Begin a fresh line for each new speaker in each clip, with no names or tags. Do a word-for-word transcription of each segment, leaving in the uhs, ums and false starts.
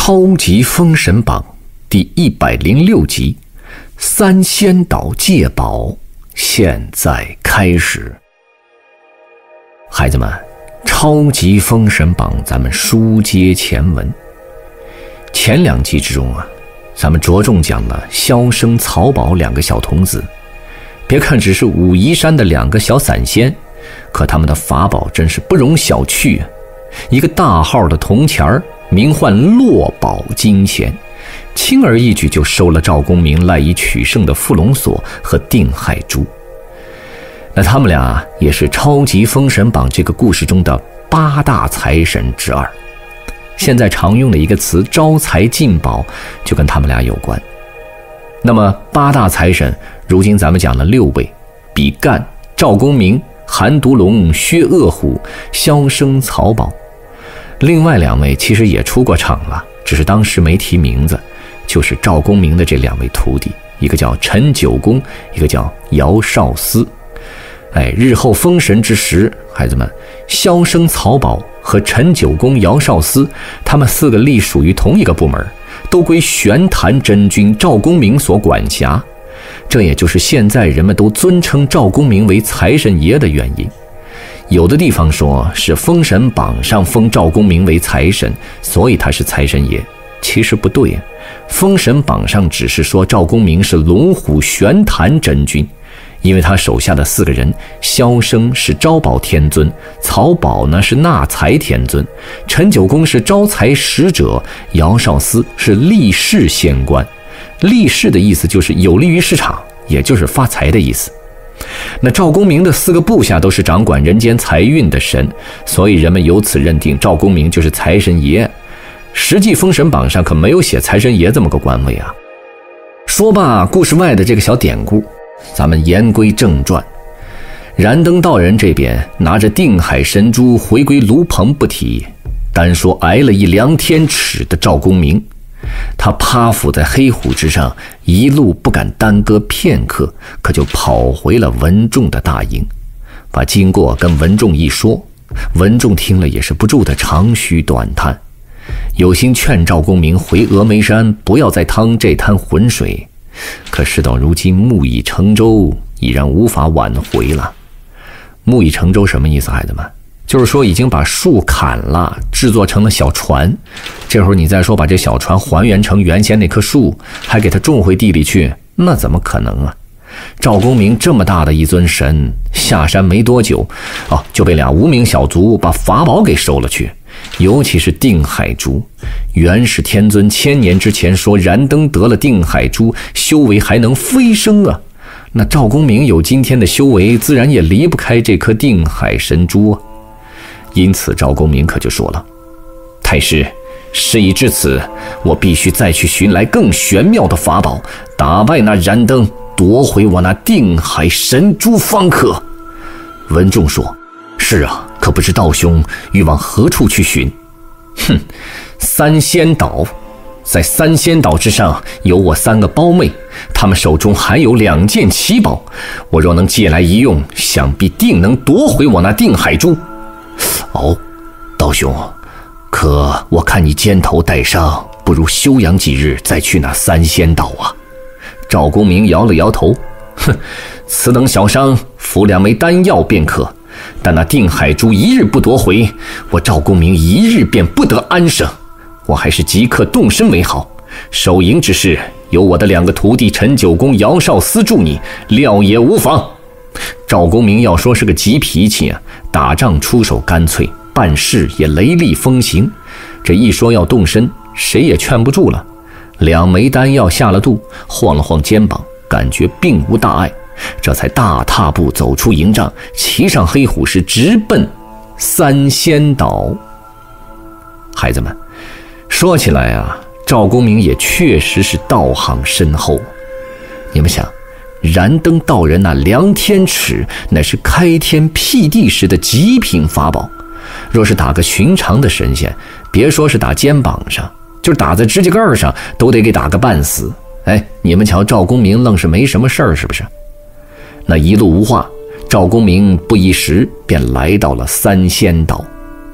超级封神榜第一百零六集，三仙岛借宝，现在开始。孩子们，超级封神榜咱们书接前文。前两集之中啊，咱们着重讲了萧生、曹宝两个小童子。别看只是武夷山的两个小散仙，可他们的法宝真是不容小觑啊！一个大号的铜钱儿，名唤落宝金钱，轻而易举就收了赵公明赖以取胜的伏龙锁和定海珠。那他们俩也是超级封神榜这个故事中的八大财神之二。现在常用的一个词招财进宝就跟他们俩有关。那么八大财神如今咱们讲了六位，比干、赵公明、韩独龙、薛恶虎、萧生、曹宝。另外两位其实也出过场了，只是当时没提名字，就是赵公明的这两位徒弟，一个叫陈九公，一个叫姚少司。哎，日后封神之时，孩子们，萧生、曹宝和陈九公、姚少司，他们四个隶属于同一个部门，都归玄坛真君赵公明所管辖。这也就是现在人们都尊称赵公明为财神爷的原因。有的地方说是封神榜上封赵公明为财神，所以他是财神爷。其实不对啊，封神榜上只是说赵公明是龙虎玄坛真君，因为他手下的四个人，萧生是招宝天尊，曹宝呢是纳财天尊，陈九公是招财使者，姚少司是利市仙官。利市的意思就是有利于市场，也就是发财的意思。那赵公明的四个部下都是掌管人间财运的神，所以人们由此认定赵公明就是财神爷。实际封神榜上可没有写财神爷这么个官位啊。说罢故事外的这个小典故，咱们言归正传。燃灯道人这边拿着定海神珠回归卢棚不提，单说挨了一梁天尺的赵公明，他趴伏在黑虎之上，一路不敢耽搁片刻，可就跑回了文仲的大营，把经过跟文仲一说。文仲听了也是不住的长吁短叹，有心劝赵公明回峨眉山，不要再趟这滩浑水，可事到如今木已成舟，已然无法挽回了。木已成舟什么意思，孩子们？就是说已经把树砍了，制作成了小船，这会儿你再说把这小船还原成原先那棵树，还给它种回地里去，那怎么可能啊？赵公明这么大的一尊神，下山没多久哦，就被俩无名小卒把法宝给收了去，尤其是定海珠。元始天尊千年之前说燃灯得了定海珠，修为还能飞升啊。那赵公明有今天的修为，自然也离不开这颗定海神珠啊。因此赵公明可就说了，太师，事已至此，我必须再去寻来更玄妙的法宝，打败那燃灯，夺回我那定海神珠方可。文仲说，是啊，可不知道兄欲往何处去寻？哼，三仙岛，在三仙岛之上有我三个胞妹，她们手中还有两件奇宝，我若能借来一用，想必定能夺回我那定海珠。哦，道兄，可我看你肩头带伤，不如休养几日再去那三仙岛啊。赵公明摇了摇头，哼，此等小伤服两枚丹药便可，但那定海珠一日不夺回，我赵公明一日便不得安生，我还是即刻动身为好。守营之事由我的两个徒弟陈九公、姚少司助你，料也无妨。赵公明要说是个急脾气啊，打仗出手干脆，办事也雷厉风行，这一说要动身，谁也劝不住了。两枚丹药下了肚，晃了晃肩膀，感觉并无大碍，这才大踏步走出营帐，骑上黑虎是直奔三仙岛。孩子们，说起来啊，赵公明也确实是道行深厚。你们想，燃灯道人那量天尺，乃是开天辟地时的极品法宝，若是打个寻常的神仙，别说是打肩膀上，就是打在指甲盖上都得给打个半死。哎，你们瞧赵公明愣是没什么事儿，是不是？那一路无话，赵公明不一时便来到了三仙岛。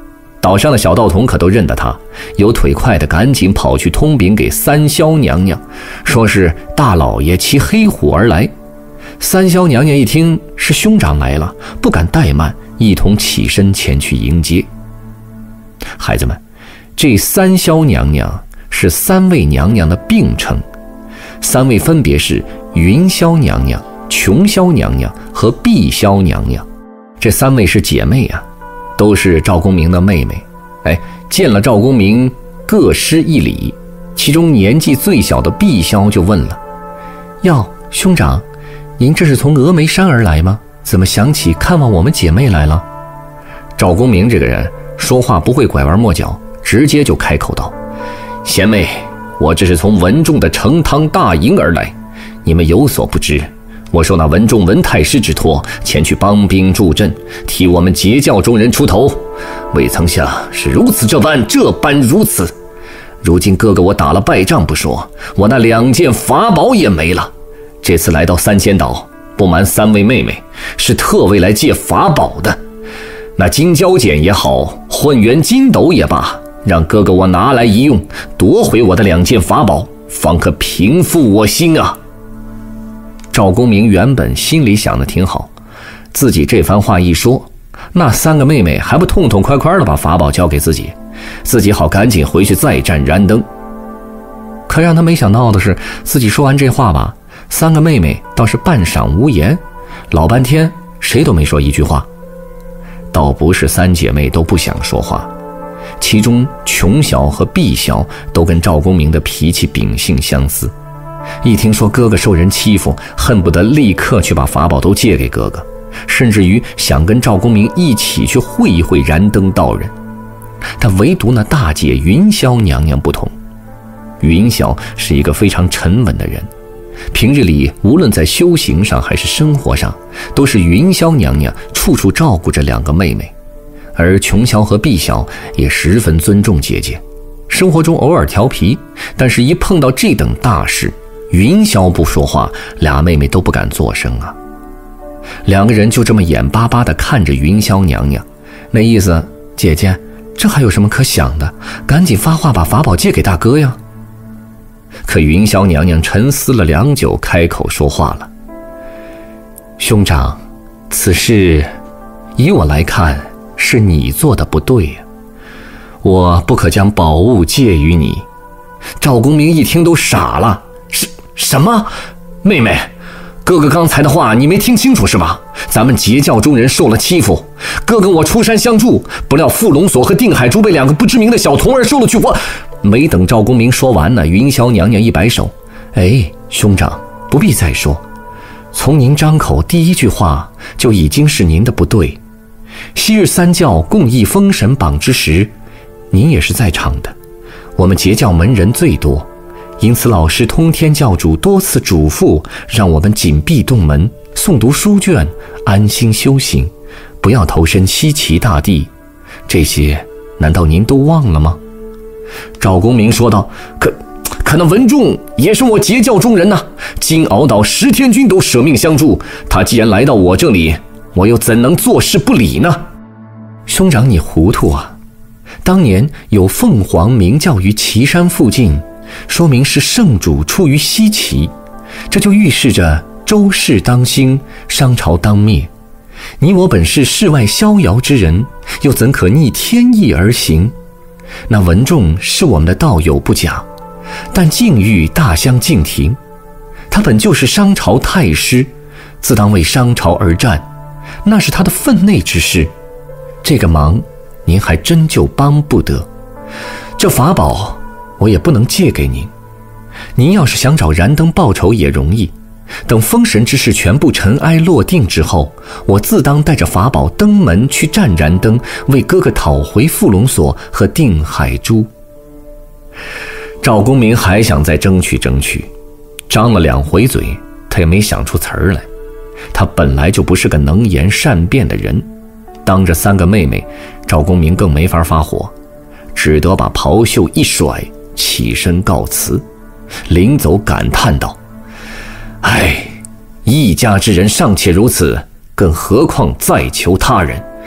岛上的小道童可都认得他，有腿快的赶紧跑去通禀给三霄娘娘，说是大老爷骑黑虎而来。三霄娘娘一听是兄长来了，不敢怠慢，一同起身前去迎接。孩子们，这三霄娘娘是三位娘娘的并称，三位分别是云霄娘娘、琼霄娘娘和碧霄娘娘。这三位是姐妹啊，都是赵公明的妹妹。哎，见了赵公明各施一礼，其中年纪最小的碧霄就问了：哟，兄长，您这是从峨眉山而来吗？怎么想起看望我们姐妹来了？赵公明这个人说话不会拐弯抹角，直接就开口道：贤妹，我这是从文仲的成汤大营而来，你们有所不知，我受那文仲文太师之托，前去帮兵助阵，替我们截教中人出头，未曾想是如此这般，这般如此。如今哥哥我打了败仗不说，我那两件法宝也没了。这次来到三仙岛，不瞒三位妹妹，是特为来借法宝的。那金蛟剪也好，混元金斗也罢，让哥哥我拿来一用，夺回我的两件法宝，方可平复我心啊。赵公明原本心里想的挺好，自己这番话一说，那三个妹妹还不痛痛快快的把法宝交给自己，自己好赶紧回去再战燃灯。可让他没想到的是，自己说完这话吧，三个妹妹倒是半晌无言，老半天谁都没说一句话。倒不是三姐妹都不想说话，其中琼霄和碧霄都跟赵公明的脾气秉性相似，一听说哥哥受人欺负，恨不得立刻去把法宝都借给哥哥，甚至于想跟赵公明一起去会一会燃灯道人。但唯独那大姐云霄娘娘不同，云霄是一个非常沉稳的人，平日里无论在修行上还是生活上，都是云霄娘娘处处照顾着两个妹妹，而琼霄和碧霄也十分尊重姐姐，生活中偶尔调皮，但是一碰到这等大事，云霄不说话，俩妹妹都不敢作声啊。两个人就这么眼巴巴地看着云霄娘娘，那意思，姐姐，这还有什么可想的？赶紧发话把法宝借给大哥呀。可云霄娘娘沉思了良久，开口说话了：兄长，此事以我来看，是你做的不对呀，我不可将宝物借于你。赵公明一听都傻了，什什么？妹妹，哥哥刚才的话你没听清楚是吧？咱们截教中人受了欺负，哥哥我出山相助，不料富龙锁和定海珠被两个不知名的小童儿收了去。我没等赵公明说完呢，云霄娘娘一摆手：哎，兄长不必再说，从您张口第一句话就已经是您的不对。昔日三教共议封神榜之时，您也是在场的，我们截教门人最多，因此老师通天教主多次嘱咐，让我们紧闭洞门，诵读书卷，安心修行，不要投身西岐大地。这些难道您都忘了吗？赵公明说道：可可那文仲也是我截教中人呐、啊，金鳌岛十天军都舍命相助，他既然来到我这里，我又怎能坐视不理呢？兄长你糊涂啊，当年有凤凰鸣叫于岐山附近，说明是圣主出于西岐，这就预示着周氏当兴，商朝当灭。你我本是世外逍遥之人，又怎可逆天意而行？那文仲是我们的道友不假，但境遇大相径庭，他本就是商朝太师，自当为商朝而战，那是他的分内之事，这个忙您还真就帮不得。这法宝我也不能借给您，您要是想找燃灯报仇也容易，等封神之事全部尘埃落定之后，我自当带着法宝登门去战燃灯，为哥哥讨回富龙锁和定海珠。赵公明还想再争取争取，张了两回嘴，他也没想出词儿来。他本来就不是个能言善辩的人，当着三个妹妹，赵公明更没法发火，只得把袍袖一甩，起身告辞。临走感叹道：唉，一家之人尚且如此，更何况再求他人。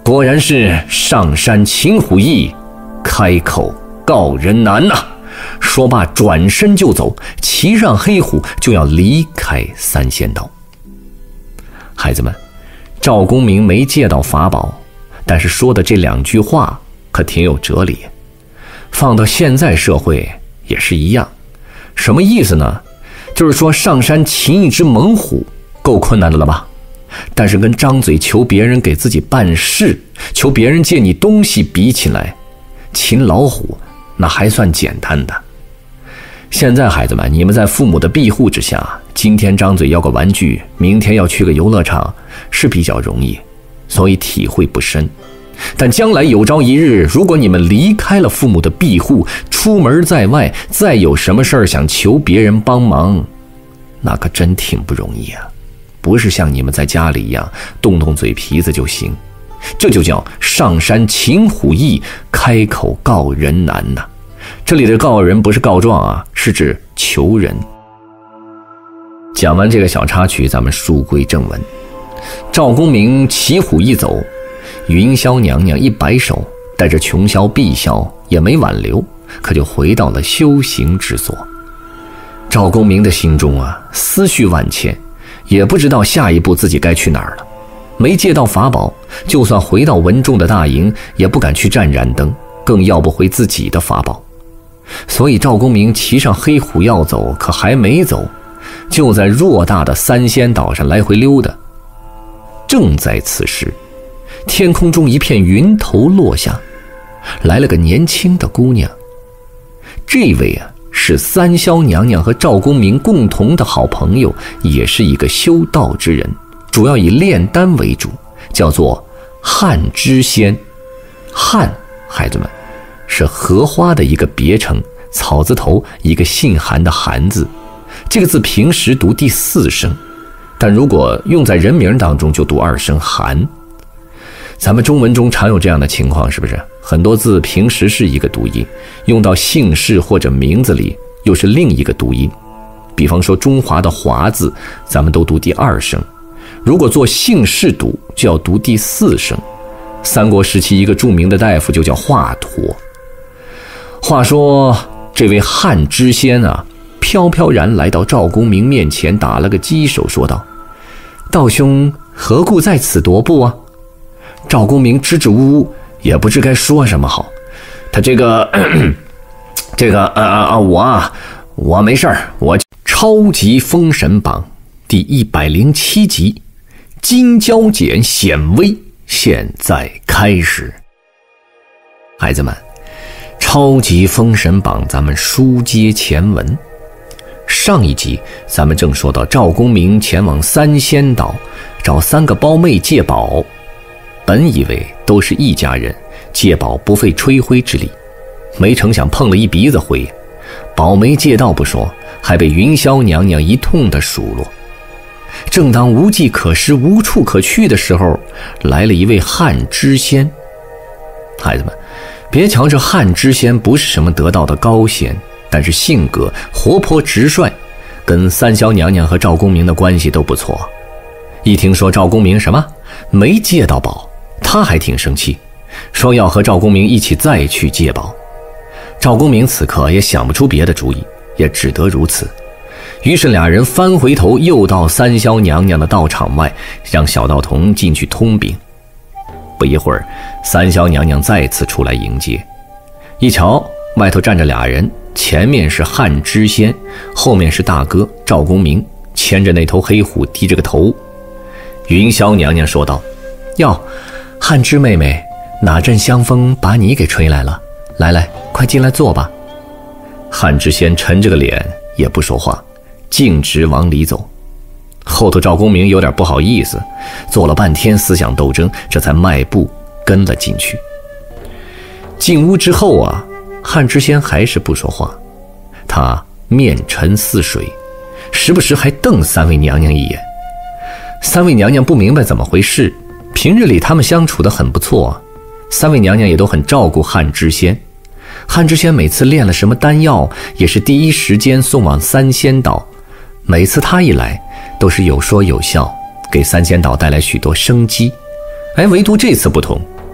果然是上山擒虎易，开口告人难呐、啊！说罢转身就走，骑上黑虎就要离开三仙岛。孩子们，赵公明没借到法宝，但是说的这两句话可挺有哲理，放到现在社会也是一样。什么意思呢？就是说上山擒一只猛虎够困难的了吧，但是跟张嘴求别人给自己办事，求别人借你东西比起来，擒老虎那还算简单的。现在孩子们，你们在父母的庇护之下，今天张嘴要个玩具，明天要去个游乐场，是比较容易，所以体会不深。但将来有朝一日，如果你们离开了父母的庇护，出门在外，再有什么事儿想求别人帮忙，那可真挺不容易啊！不是像你们在家里一样动动嘴皮子就行，这就叫上山擒虎易，开口告人难呐、啊。这里的告人不是告状啊，是指求人。讲完这个小插曲，咱们书归正文。赵公明骑虎一走，云霄娘娘一摆手，带着琼霄碧霄也没挽留，可就回到了修行之所。赵公明的心中啊，思绪万千，也不知道下一步自己该去哪儿了。没借到法宝，就算回到文仲的大营，也不敢去占燃灯，更要不回自己的法宝。所以赵公明骑上黑虎要走，可还没走，就在偌大的三仙岛上来回溜达。正在此时，天空中一片云头落下，来了个年轻的姑娘。这位啊，是三霄娘娘和赵公明共同的好朋友，也是一个修道之人，主要以炼丹为主，叫做汉知仙。汉，孩子们，是荷花的一个别称，草字头一个姓韩的韩字。这个字平时读第四声，但如果用在人名当中就读二声韩。咱们中文中常有这样的情况，是不是？很多字平时是一个读音，用到姓氏或者名字里又是另一个读音。比方说中华的华字，咱们都读第二声，如果做姓氏读，就要读第四声。三国时期一个著名的大夫就叫华佗。话说这位汉知仙啊，飘飘然来到赵公明面前，打了个稽首，说道：道兄何故在此踱步啊？赵公明支支吾吾，也不知该说什么好。他这个咳咳这个啊啊啊我啊我没事儿。我超级封神榜第一百零七集金蛟简显微现在开始。孩子们，超级封神榜咱们书接前文。上一集咱们正说到赵公明前往三仙岛找三个胞妹借宝，本以为都是一家人，借宝不费吹灰之力，没成想碰了一鼻子灰，宝没借到不说，还被云霄娘娘一通的数落。正当无计可施无处可去的时候，来了一位汉知仙。孩子们，别瞧这汉知仙不是什么得道的高仙，但是性格活泼直率，跟三霄娘娘和赵公明的关系都不错。一听说赵公明什么没借到宝，他还挺生气，说要和赵公明一起再去借宝。赵公明此刻也想不出别的主意，也只得如此。于是俩人翻回头又到三霄娘娘的道场外，让小道童进去通禀。不一会儿，三霄娘娘再次出来迎接。一瞧，外头站着俩人，前面是汉知仙，后面是大哥赵公明，牵着那头黑虎，低着个头。云霄娘娘说道：哟，汉知妹妹，哪阵香风把你给吹来了？来来，快进来坐吧。汉知仙沉着个脸，也不说话，径直往里走。后头赵公明有点不好意思，做了半天思想斗争，这才迈步跟了进去。进屋之后啊，汉知仙还是不说话，他面沉似水，时不时还瞪三位娘娘一眼。三位娘娘不明白怎么回事，平日里他们相处得很不错，三位娘娘也都很照顾汉知仙。汉知仙每次炼了什么丹药，也是第一时间送往三仙岛，每次他一来都是有说有笑，给三仙岛带来许多生机。哎，唯独这次不同，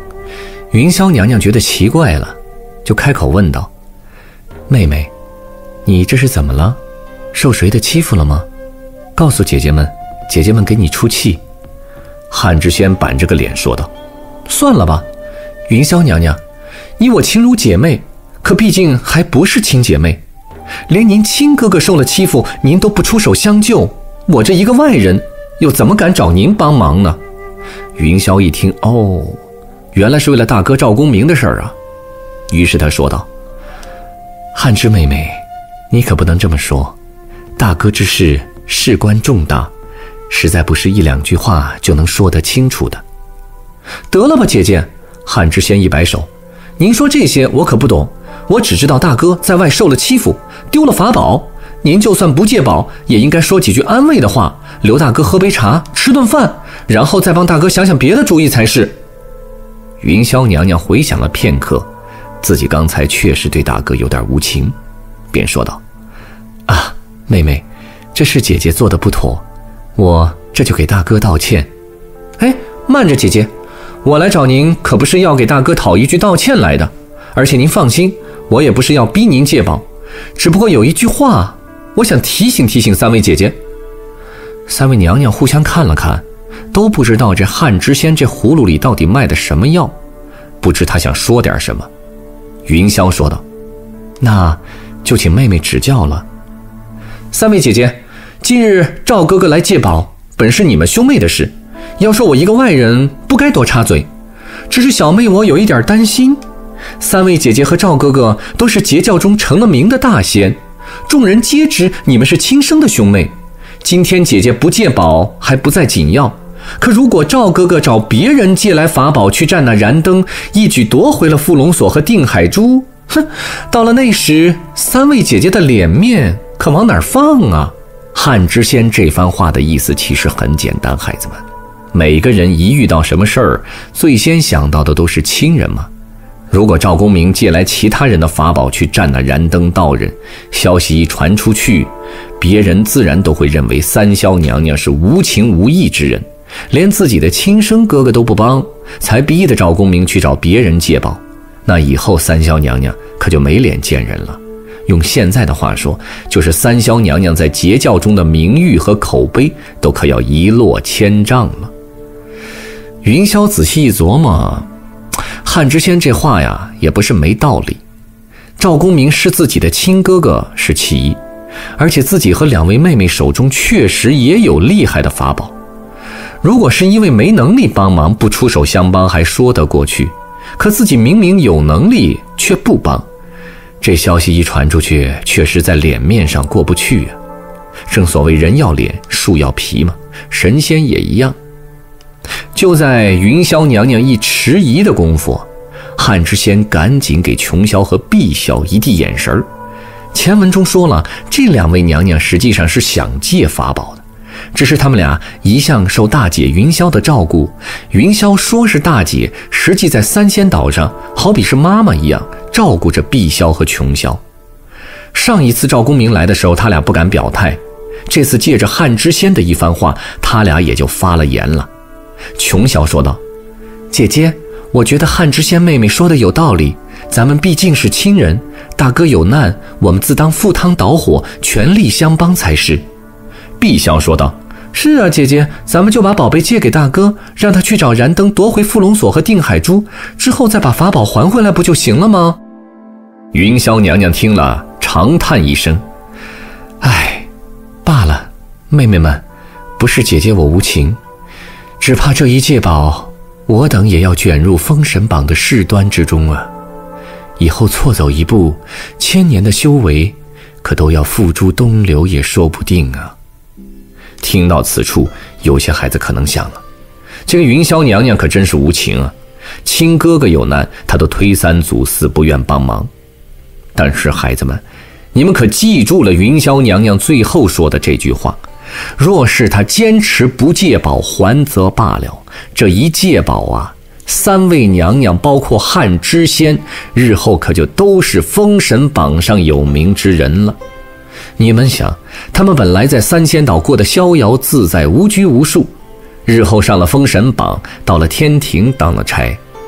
云霄娘娘觉得奇怪了，就开口问道：妹妹，你这是怎么了？受谁的欺负了吗？告诉姐姐们，姐姐们给你出气。汉之仙板着个脸说道：算了吧，云霄娘娘，你我亲如姐妹，可毕竟还不是亲姐妹，连您亲哥哥受了欺负，您都不出手相救，我这一个外人又怎么敢找您帮忙呢？云霄一听，哦，原来是为了大哥赵公明的事儿啊。于是他说道：汉之妹妹，你可不能这么说，大哥之事事关重大，实在不是一两句话就能说得清楚的。得了吧姐姐，汉之仙一摆手，您说这些我可不懂，我只知道大哥在外受了欺负，丢了法宝，您就算不借宝，也应该说几句安慰的话，留大哥喝杯茶，吃顿饭，然后再帮大哥想想别的主意才是。云霄娘娘回想了片刻，自己刚才确实对大哥有点无情，便说道：啊，妹妹，这是姐姐做的不妥，我这就给大哥道歉。哎，慢着姐姐，我来找您可不是要给大哥讨一句道歉来的，而且您放心，我也不是要逼您借宝，只不过有一句话我想提醒提醒三位姐姐。三位娘娘互相看了看，都不知道这汉之仙这葫芦里到底卖的什么药，不知他想说点什么。云霄说道：那就请妹妹指教了。三位姐姐，今日赵哥哥来借宝，本是你们兄妹的事，要说我一个外人不该多插嘴，只是小妹我有一点担心。三位姐姐和赵哥哥都是截教中成了名的大仙，众人皆知你们是亲生的兄妹，今天姐姐不借宝还不在紧要，可如果赵哥哥找别人借来法宝去占那燃灯，一举夺回了富龙锁和定海珠，哼，到了那时三位姐姐的脸面可往哪儿放啊？汉之仙这番话的意思其实很简单，孩子们，每个人一遇到什么事儿，最先想到的都是亲人嘛。如果赵公明借来其他人的法宝去占那燃灯道人，消息一传出去，别人自然都会认为三霄娘娘是无情无义之人，连自己的亲生哥哥都不帮，才逼得赵公明去找别人借宝。那以后三霄娘娘可就没脸见人了。用现在的话说，就是三霄娘娘在截教中的名誉和口碑都可要一落千丈了。云霄仔细一琢磨，汉之仙这话呀也不是没道理。赵公明是自己的亲哥哥是其一，而且自己和两位妹妹手中确实也有厉害的法宝，如果是因为没能力帮忙不出手相帮还说得过去，可自己明明有能力却不帮，这消息一传出去，确实在脸面上过不去啊。正所谓人要脸树要皮嘛，神仙也一样。就在云霄娘娘一迟疑的功夫，汉之仙赶紧给琼霄和碧霄一递眼神。前文中说了，这两位娘娘实际上是想借法宝的，只是他们俩一向受大姐云霄的照顾，云霄说是大姐，实际在三仙岛上好比是妈妈一样照顾着碧霄和琼霄。上一次赵公明来的时候，他俩不敢表态，这次借着汉之仙的一番话，他俩也就发了言了。琼霄说道：姐姐，我觉得汉之仙妹妹说的有道理，咱们毕竟是亲人，大哥有难，我们自当赴汤蹈火，全力相帮才是。碧霄说道：是啊姐姐，咱们就把宝贝借给大哥，让他去找燃灯夺回富龙锁和定海珠，之后再把法宝还回来不就行了吗？云霄娘娘听了长叹一声：唉，罢了，妹妹们，不是姐姐我无情，只怕这一借宝，我等也要卷入封神榜的事端之中啊！以后错走一步，千年的修为可都要付诸东流也说不定啊！听到此处，有些孩子可能想了，这个云霄娘娘可真是无情啊！亲哥哥有难，她都推三阻四，不愿帮忙。但是孩子们，你们可记住了云霄娘娘最后说的这句话，若是她坚持不借宝还则罢了，这一借宝啊，三位娘娘包括汉之仙，日后可就都是封神榜上有名之人了。你们想，他们本来在三仙岛过得逍遥自在，无拘无束，日后上了封神榜，到了天庭当了差，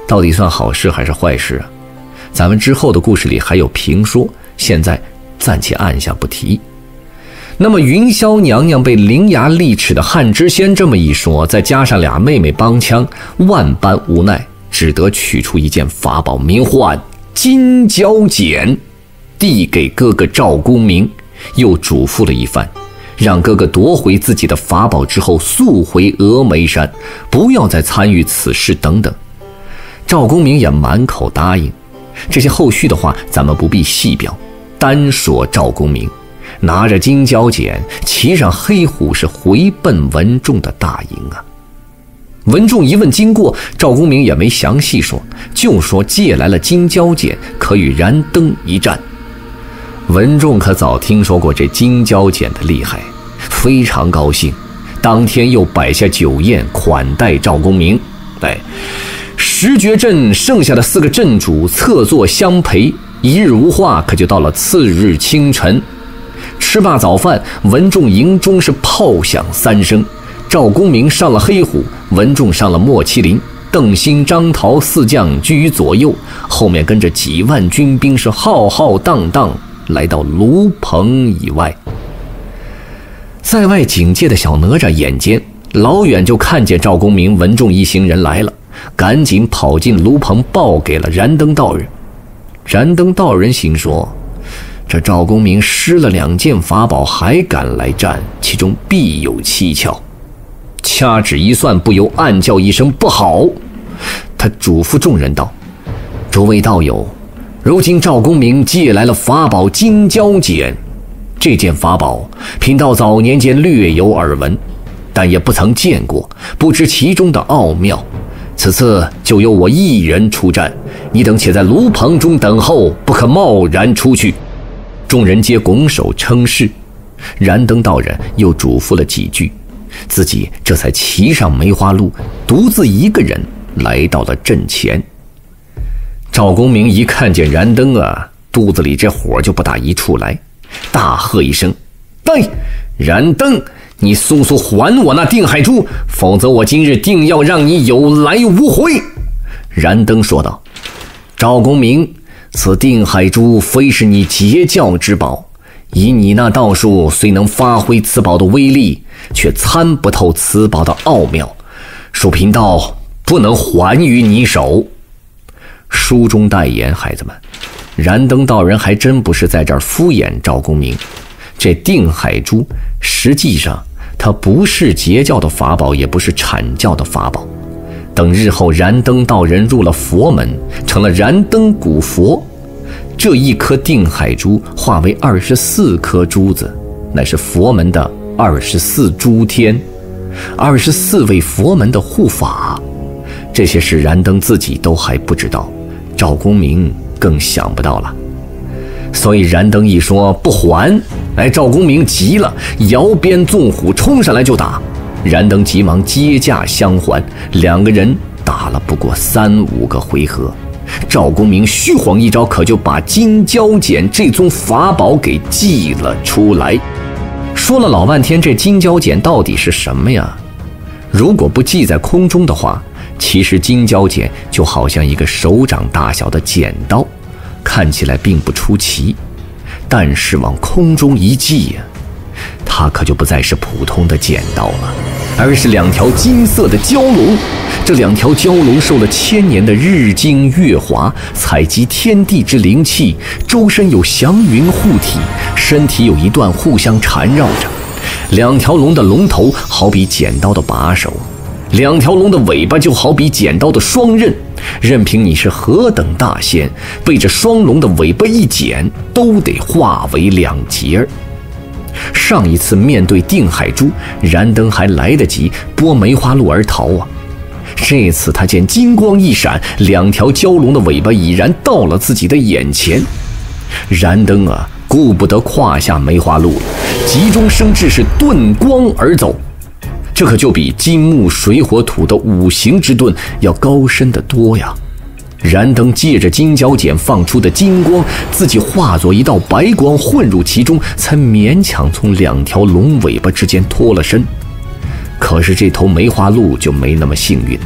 到底算好事还是坏事啊？咱们之后的故事里还有评说，现在暂且按下不提。那么云霄娘娘被伶牙俐齿的汉知仙这么一说，再加上俩妹妹帮腔，万般无奈，只得取出一件法宝，名唤金蛟剪，递给哥哥赵公明，又嘱咐了一番，让哥哥夺回自己的法宝之后速回峨眉山，不要再参与此事等等。赵公明也满口答应。这些后续的话咱们不必细表，单说赵公明拿着金蛟剪，骑上黑虎，是回奔文仲的大营啊。文仲一问经过，赵公明也没详细说，就说借来了金蛟剪，可与燃灯一战。文仲可早听说过这金蛟剪的厉害，非常高兴，当天又摆下酒宴款待赵公明。哎，十绝镇剩下的四个镇主侧坐相陪，一日无话，可就到了次日清晨。吃罢早饭，文仲营中是炮响三声，赵公明上了黑虎，文仲上了莫麒麟，邓兴、张桃四将居于左右，后面跟着几万军兵是浩浩荡荡来到卢棚以外。在外警戒的小哪吒眼尖，老远就看见赵公明、文仲一行人来了，赶紧跑进卢棚报给了燃灯道人。燃灯道人心说，这赵公明失了两件法宝还敢来战，其中必有蹊跷。掐指一算，不由暗叫一声不好。他嘱咐众人道，诸位道友，如今赵公明借来了法宝金蛟剪，这件法宝贫道早年间略有耳闻，但也不曾见过，不知其中的奥妙。此次就由我一人出战，你等且在炉棚中等候，不可贸然出去。众人皆拱手称是。燃灯道人又嘱咐了几句，自己这才骑上梅花鹿，独自一个人来到了阵前。赵公明一看见燃灯啊，肚子里这火就不打一处来，大喝一声，来，燃灯，你速速还我那定海珠，否则我今日定要让你有来无回。燃灯说道，赵公明，此定海珠非是你截教之宝，以你那道术虽能发挥此宝的威力，却参不透此宝的奥妙，恕贫道不能还于你手。书中代言，孩子们，燃灯道人还真不是在这儿敷衍赵公明。这定海珠实际上它不是截教的法宝，也不是阐教的法宝。等日后燃灯道人入了佛门，成了燃灯古佛，这一颗定海珠化为二十四颗珠子，乃是佛门的二十四诸天，二十四位佛门的护法。这些事燃灯自己都还不知道，赵公明更想不到了。所以燃灯一说不还，哎，赵公明急了，摇鞭纵虎冲上来就打。燃灯急忙接驾相还，两个人打了不过三五个回合，赵公明虚晃一招，可就把金蛟剪这宗法宝给祭了出来。说了老半天，这金蛟剪到底是什么呀？如果不系在空中的话，其实金蛟剪就好像一个手掌大小的剪刀，看起来并不出奇。但是往空中一系呀，它可就不再是普通的剪刀了，而是两条金色的蛟龙。这两条蛟龙受了千年的日精月华，采集天地之灵气，周身有祥云护体，身体有一段互相缠绕着。两条龙的龙头好比剪刀的把手，两条龙的尾巴就好比剪刀的双刃，任凭你是何等大仙，被这双龙的尾巴一剪，都得化为两截儿。上一次面对定海珠，燃灯还来得及拨梅花鹿而逃啊。这次他见金光一闪，两条蛟龙的尾巴已然到了自己的眼前。燃灯啊，顾不得胯下梅花鹿了，急中生智，是遁光而走。这可就比金木水火土的五行之遁要高深得多呀。燃灯借着金蛟剪放出的金光，自己化作一道白光混入其中，才勉强从两条龙尾巴之间脱了身。可是这头梅花鹿就没那么幸运了，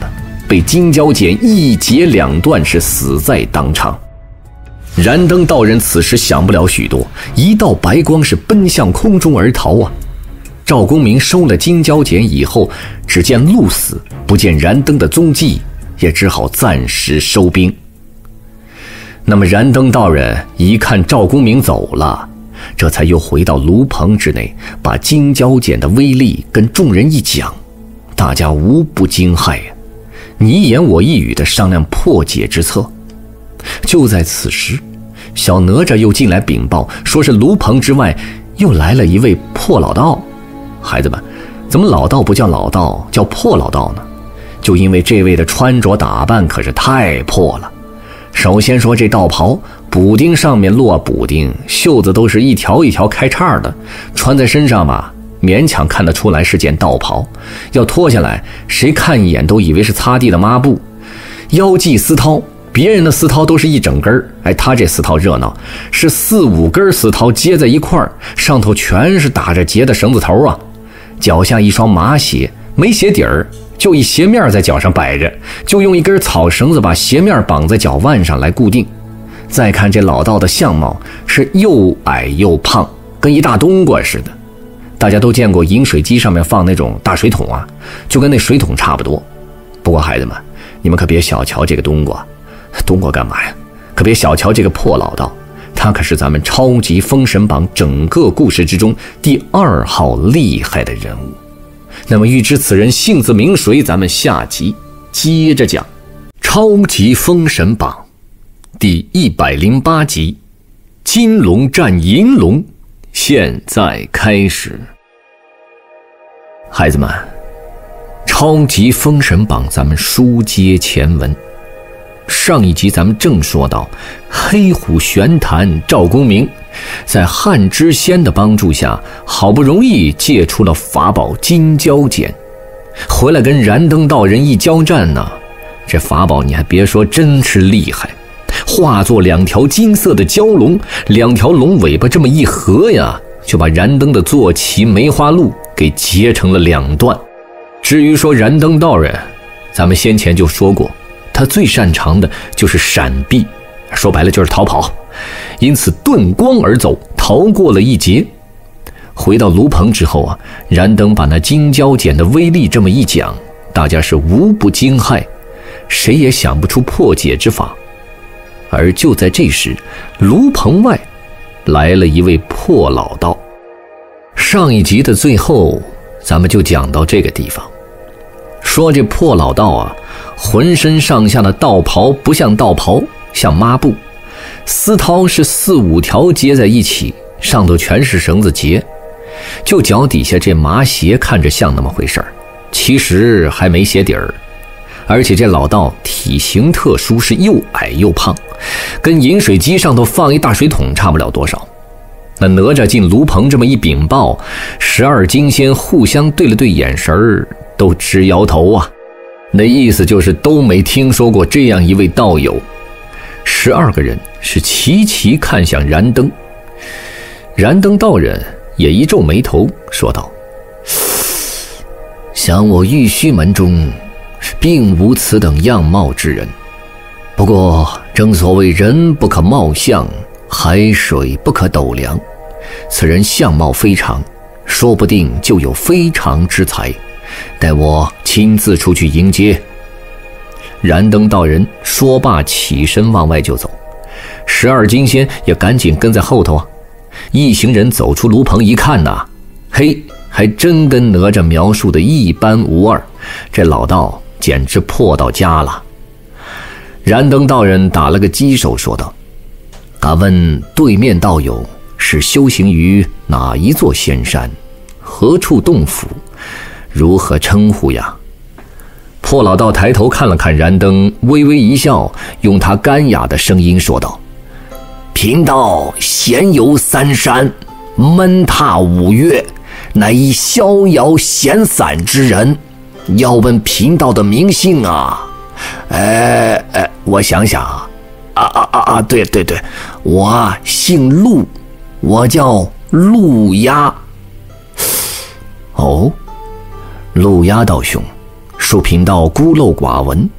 被金蛟剪一截两断，是死在当场。燃灯道人此时想不了许多，一道白光是奔向空中而逃啊！赵公明收了金蛟剪以后，只见鹿死，不见燃灯的踪迹，也只好暂时收兵。那么燃灯道人一看赵公明走了，这才又回到炉棚之内，把金蛟剪的威力跟众人一讲，大家无不惊骇呀，你一言我一语的商量破解之策。就在此时，小哪吒又进来禀报，说是炉棚之外又来了一位破老道。孩子们，怎么老道不叫老道，叫破老道呢？就因为这位的穿着打扮可是太破了。首先说这道袍，补丁上面落补丁，袖子都是一条一条开叉的，穿在身上吧，勉强看得出来是件道袍，要脱下来，谁看一眼都以为是擦地的抹布。腰系丝绦，别人的丝绦都是一整根，哎，他这丝绦热闹，是四五根丝绦接在一块儿，上头全是打着结的绳子头啊。脚下一双麻鞋，没鞋底儿，就一鞋面在脚上摆着，就用一根草绳子把鞋面绑在脚腕上来固定。再看这老道的相貌，是又矮又胖，跟一大冬瓜似的。大家都见过饮水机上面放那种大水桶啊，就跟那水桶差不多。不过孩子们，你们可别小瞧这个冬瓜。冬瓜干嘛呀？可别小瞧这个破老道，他可是咱们超级封神榜整个故事之中第二号厉害的人物。那么欲知此人姓字名谁，咱们下集接着讲。超级封神榜第一百零八集，金龙战银龙，现在开始。孩子们，超级封神榜咱们书接前文。上一集咱们正说到，黑虎玄坛赵公明在汉知仙的帮助下，好不容易借出了法宝金蛟剪，回来跟燃灯道人一交战呢，这法宝你还别说，真是厉害，化作两条金色的蛟龙，两条龙尾巴这么一合呀，就把燃灯的坐骑梅花鹿给截成了两段。至于说燃灯道人，咱们先前就说过，他最擅长的就是闪避，说白了就是逃跑，因此遁光而走，逃过了一劫。回到炉棚之后啊，燃灯把那金蛟剪的威力这么一讲，大家是无不惊骇，谁也想不出破解之法。而就在这时，炉棚外来了一位破老道。上一集的最后咱们就讲到这个地方，说这破老道啊，浑身上下的道袍不像道袍，像抹布，丝绦是四五条接在一起，上头全是绳子结，就脚底下这麻鞋看着像那么回事儿，其实还没鞋底儿。而且这老道体型特殊，是又矮又胖，跟饮水机上头放一大水桶差不了多少。那哪吒进炉棚这么一禀报，十二金仙互相对了对眼神儿，都直摇头啊。那意思就是都没听说过这样一位道友。十二个人是齐齐看向燃灯，燃灯道人也一皱眉头说道：想我玉虚门中并无此等样貌之人，不过正所谓人不可貌相，海水不可斗量，此人相貌非常，说不定就有非常之才，待我亲自出去迎接。燃灯道人说罢起身往外就走，十二金仙也赶紧跟在后头啊。一行人走出炉棚一看呐、啊，嘿，还真跟哪吒描述的一般无二，这老道简直破到家了。燃灯道人打了个鸡手说道：敢问对面道友是修行于哪一座仙山，何处洞府，如何称呼呀？破老道抬头看了看燃灯，微微一笑，用他干哑的声音说道：贫道闲游三山，闷踏五岳，乃一逍遥闲散之人，要问贫道的名姓啊，呃呃，我想想啊，啊啊啊啊，对对对，我姓陆，我叫陆鸭。哦，陆鸭道兄，恕贫道孤陋寡闻，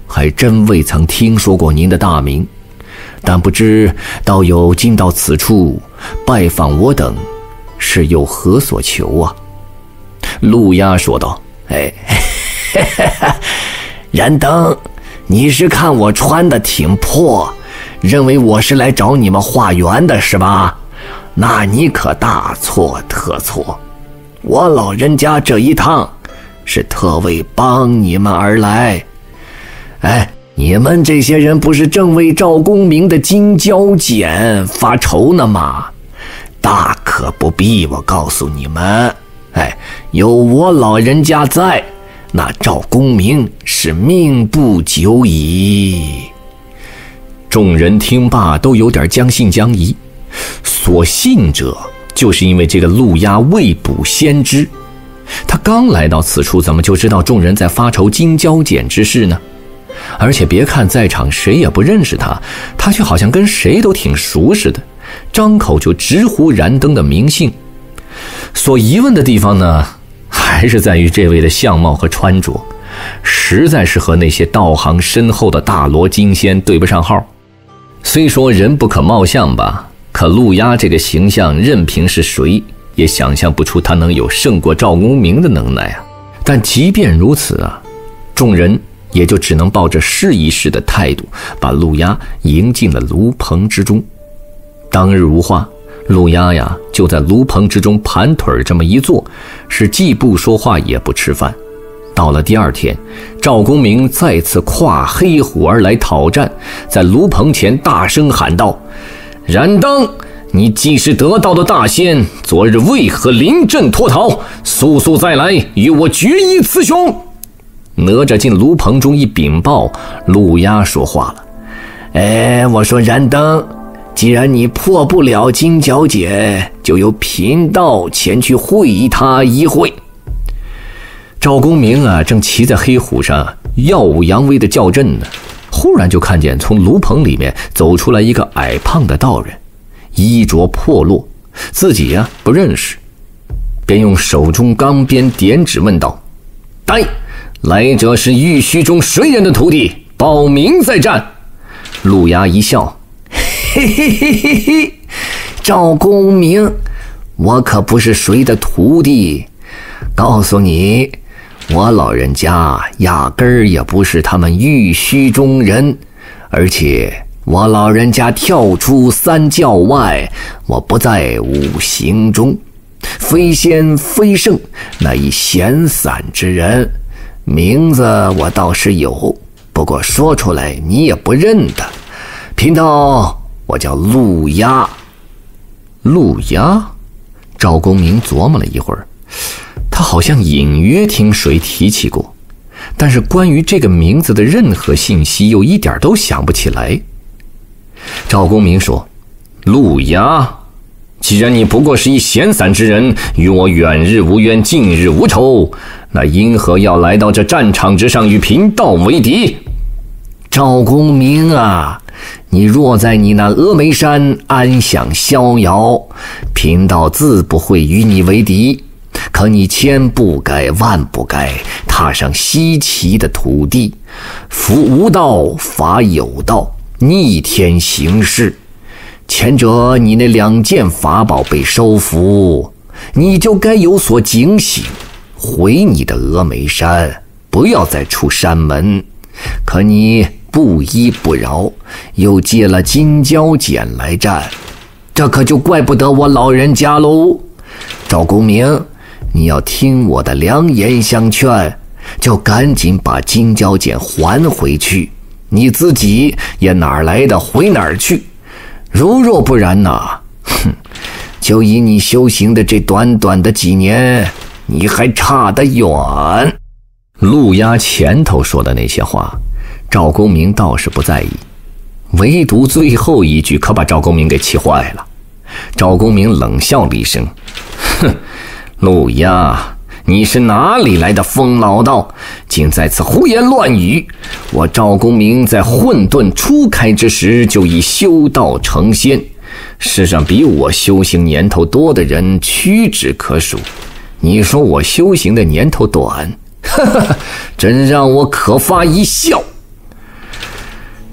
还真未曾听说过您的大名，但不知道友今到此处拜访我等，是有何所求啊？”陆鸦说道：“哎，嘿嘿嘿，燃灯，你是看我穿的挺破，认为我是来找你们化缘的是吧？那你可大错特错，我老人家这一趟是特为帮你们而来。哎，你们这些人不是正为赵公明的金交简发愁呢吗？大可不必我告诉你们，哎，有我老人家在，那赵公明是命不久矣。”众人听罢都有点将信将疑，所信者就是因为这个陆鸦未卜先知，他刚来到此处，怎么就知道众人在发愁金交简之事呢？而且别看在场谁也不认识他，他却好像跟谁都挺熟似的，张口就直呼燃灯的名姓。所疑问的地方呢，还是在于这位的相貌和穿着，实在是和那些道行深厚的大罗金仙对不上号。虽说人不可貌相吧，可陆鸦这个形象，任凭是谁也想象不出他能有胜过赵公明的能耐啊。但即便如此啊，众人也就只能抱着试一试的态度，把陆鸦迎进了炉棚之中。当日无话，陆鸦呀就在炉棚之中盘腿这么一坐，是既不说话也不吃饭。到了第二天，赵公明再次跨黑虎而来讨战，在炉棚前大声喊道：“燃灯，你既是得道的大仙，昨日为何临阵脱逃？速速再来，与我决一雌雄！”哪吒进炉棚中一禀报，陆鸦说话了：“哎，我说燃灯，既然你破不了金角姐，就由贫道前去会他一会。”赵公明啊，正骑在黑虎上耀武扬威的叫阵呢，忽然就看见从炉棚里面走出来一个矮胖的道人，衣着破落，自己呀、啊、不认识，便用手中钢鞭点指问道：“呆，来者是玉虚中谁人的徒弟？报名再战。”陆鸦一笑：“嘿嘿嘿嘿嘿，赵公明，我可不是谁的徒弟，告诉你，我老人家压根儿也不是他们玉虚中人，而且我老人家跳出三教外，我不在五行中，非仙非圣，那一闲散之人，名字我倒是有，不过说出来你也不认得。贫道我叫陆鸦。”陆鸦？赵公明琢磨了一会儿，他好像隐约听谁提起过，但是关于这个名字的任何信息又一点都想不起来。赵公明说：“陆鸦，既然你不过是一闲散之人，与我远日无冤，近日无仇，那因何要来到这战场之上与贫道为敌？”“赵公明啊，你若在你那峨眉山安享逍遥，贫道自不会与你为敌。可你千不该万不该踏上西岐的土地，夫无道，法有道，逆天行事。前者你那两件法宝被收服，你就该有所警醒，回你的峨眉山，不要再出山门。可你不依不饶，又借了金交简来战，这可就怪不得我老人家喽。赵公明，你要听我的良言相劝，就赶紧把金交简还回去，你自己也哪儿来的回哪儿去。如若不然呐，哼，就以你修行的这短短的几年，你还差得远。”陆鸦前头说的那些话，赵公明倒是不在意，唯独最后一句可把赵公明给气坏了。赵公明冷笑了一声：“哼，陆鸦，你是哪里来的疯老道，竟在此胡言乱语！我赵公明在混沌初开之时就已修道成仙，世上比我修行年头多的人屈指可数。你说我修行的年头短，哈哈，真让我可发一笑。”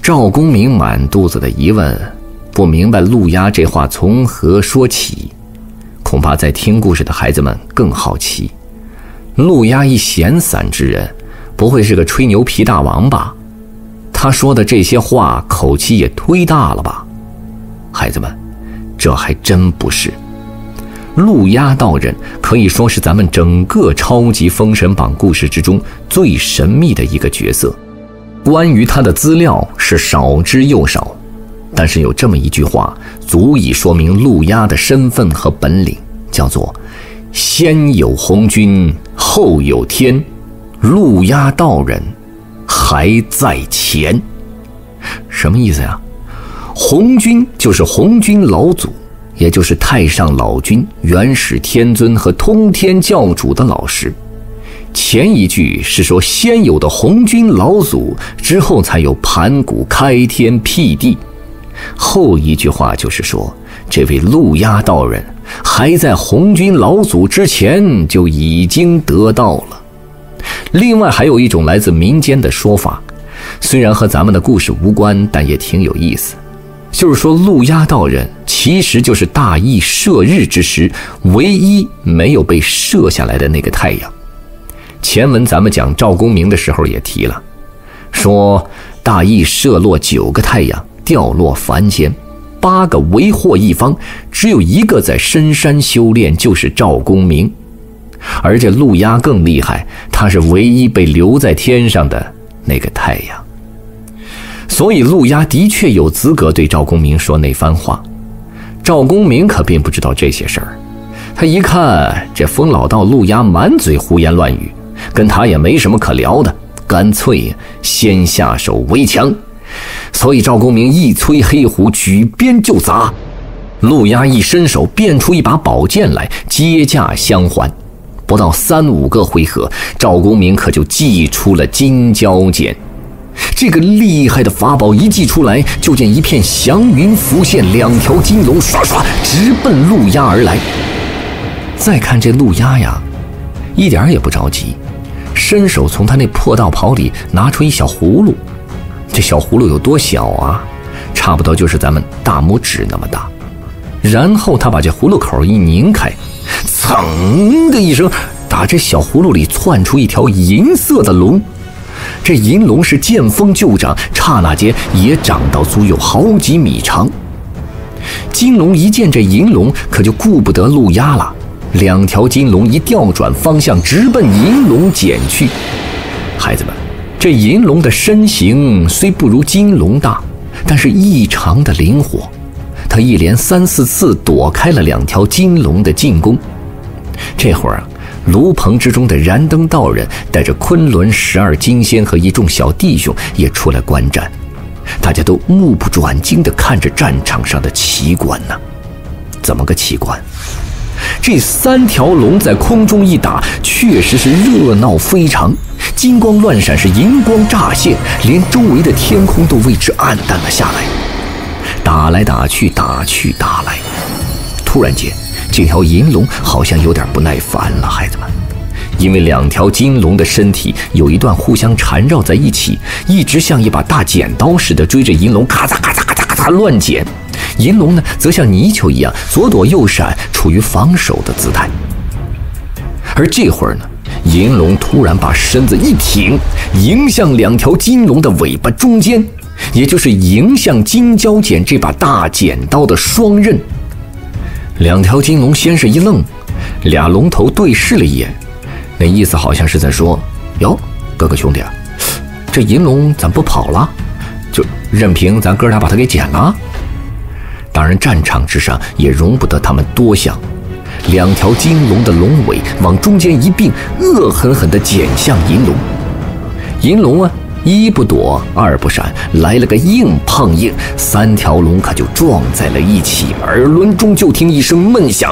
赵公明满肚子的疑问，不明白陆压这话从何说起。恐怕在听故事的孩子们更好奇，陆压一闲散之人，不会是个吹牛皮大王吧？他说的这些话口气也忒大了吧？孩子们，这还真不是。陆压道人可以说是咱们整个超级封神榜故事之中最神秘的一个角色，关于他的资料是少之又少，但是有这么一句话足以说明陆压的身份和本领，叫做先有红军后有天，陆压道人还在前。什么意思呀？红军就是红军老祖，也就是太上老君、元始天尊和通天教主的老师。前一句是说先有的红军老祖，之后才有盘古开天辟地。后一句话就是说，这位陆压道人还在红军老祖之前就已经得道了。另外还有一种来自民间的说法，虽然和咱们的故事无关，但也挺有意思。就是说陆压道人其实就是大羿射日之时唯一没有被射下来的那个太阳。前文咱们讲赵公明的时候也提了，说大羿射落九个太阳，掉落凡间，八个为祸一方，只有一个在深山修炼，就是赵公明。而这陆压更厉害，他是唯一被留在天上的那个太阳。所以陆压的确有资格对赵公明说那番话。赵公明可并不知道这些事儿，他一看这疯老道陆压满嘴胡言乱语，跟他也没什么可聊的，干脆先下手为强。所以赵公明一催黑虎，举鞭就砸。陆压一伸手变出一把宝剑来，接驾相还。不到三五个回合，赵公明可就祭出了金蛟剪。这个厉害的法宝一祭出来，就见一片祥云浮现，两条金龙唰唰直奔陆压而来。再看这陆压呀，一点也不着急，伸手从他那破道袍里拿出一小葫芦。这小葫芦有多小啊？差不多就是咱们大拇指那么大。然后他把这葫芦口一拧开，噌的一声，打这小葫芦里窜出一条银色的龙。这银龙是见风就长，刹那间也长到足有好几米长。金龙一见这银龙，可就顾不得陆压了，两条金龙一调转方向，直奔银龙剪去。孩子们，这银龙的身形虽不如金龙大，但是异常的灵活，它一连三四次躲开了两条金龙的进攻。这会儿啊，炉棚之中的燃灯道人带着昆仑十二金仙和一众小弟兄也出来观战，大家都目不转睛地看着战场上的奇观呢。怎么个奇观？这三条龙在空中一打，确实是热闹非常，金光乱闪，是银光乍现，连周围的天空都为之暗淡了下来。打来打去，打去打来，突然间这条银龙好像有点不耐烦了，孩子们，因为两条金龙的身体有一段互相缠绕在一起，一直像一把大剪刀似的追着银龙咔嚓咔嚓咔嚓咔嚓乱剪。银龙呢，则像泥鳅一样左躲右闪，处于防守的姿态。而这会儿呢，银龙突然把身子一挺，迎向两条金龙的尾巴中间，也就是迎向金蛟剪这把大剪刀的双刃。两条金龙先是一愣，俩龙头对视了一眼，那意思好像是在说：哟，哥哥兄弟啊，这银龙咱不跑了，就任凭咱哥俩把它给剪了。当然战场之上也容不得他们多想，两条金龙的龙尾往中间一并，恶狠狠地剪向银龙。银龙啊，一不躲二不闪，来了个硬碰硬，三条龙可就撞在了一起，耳轮中就听一声闷响，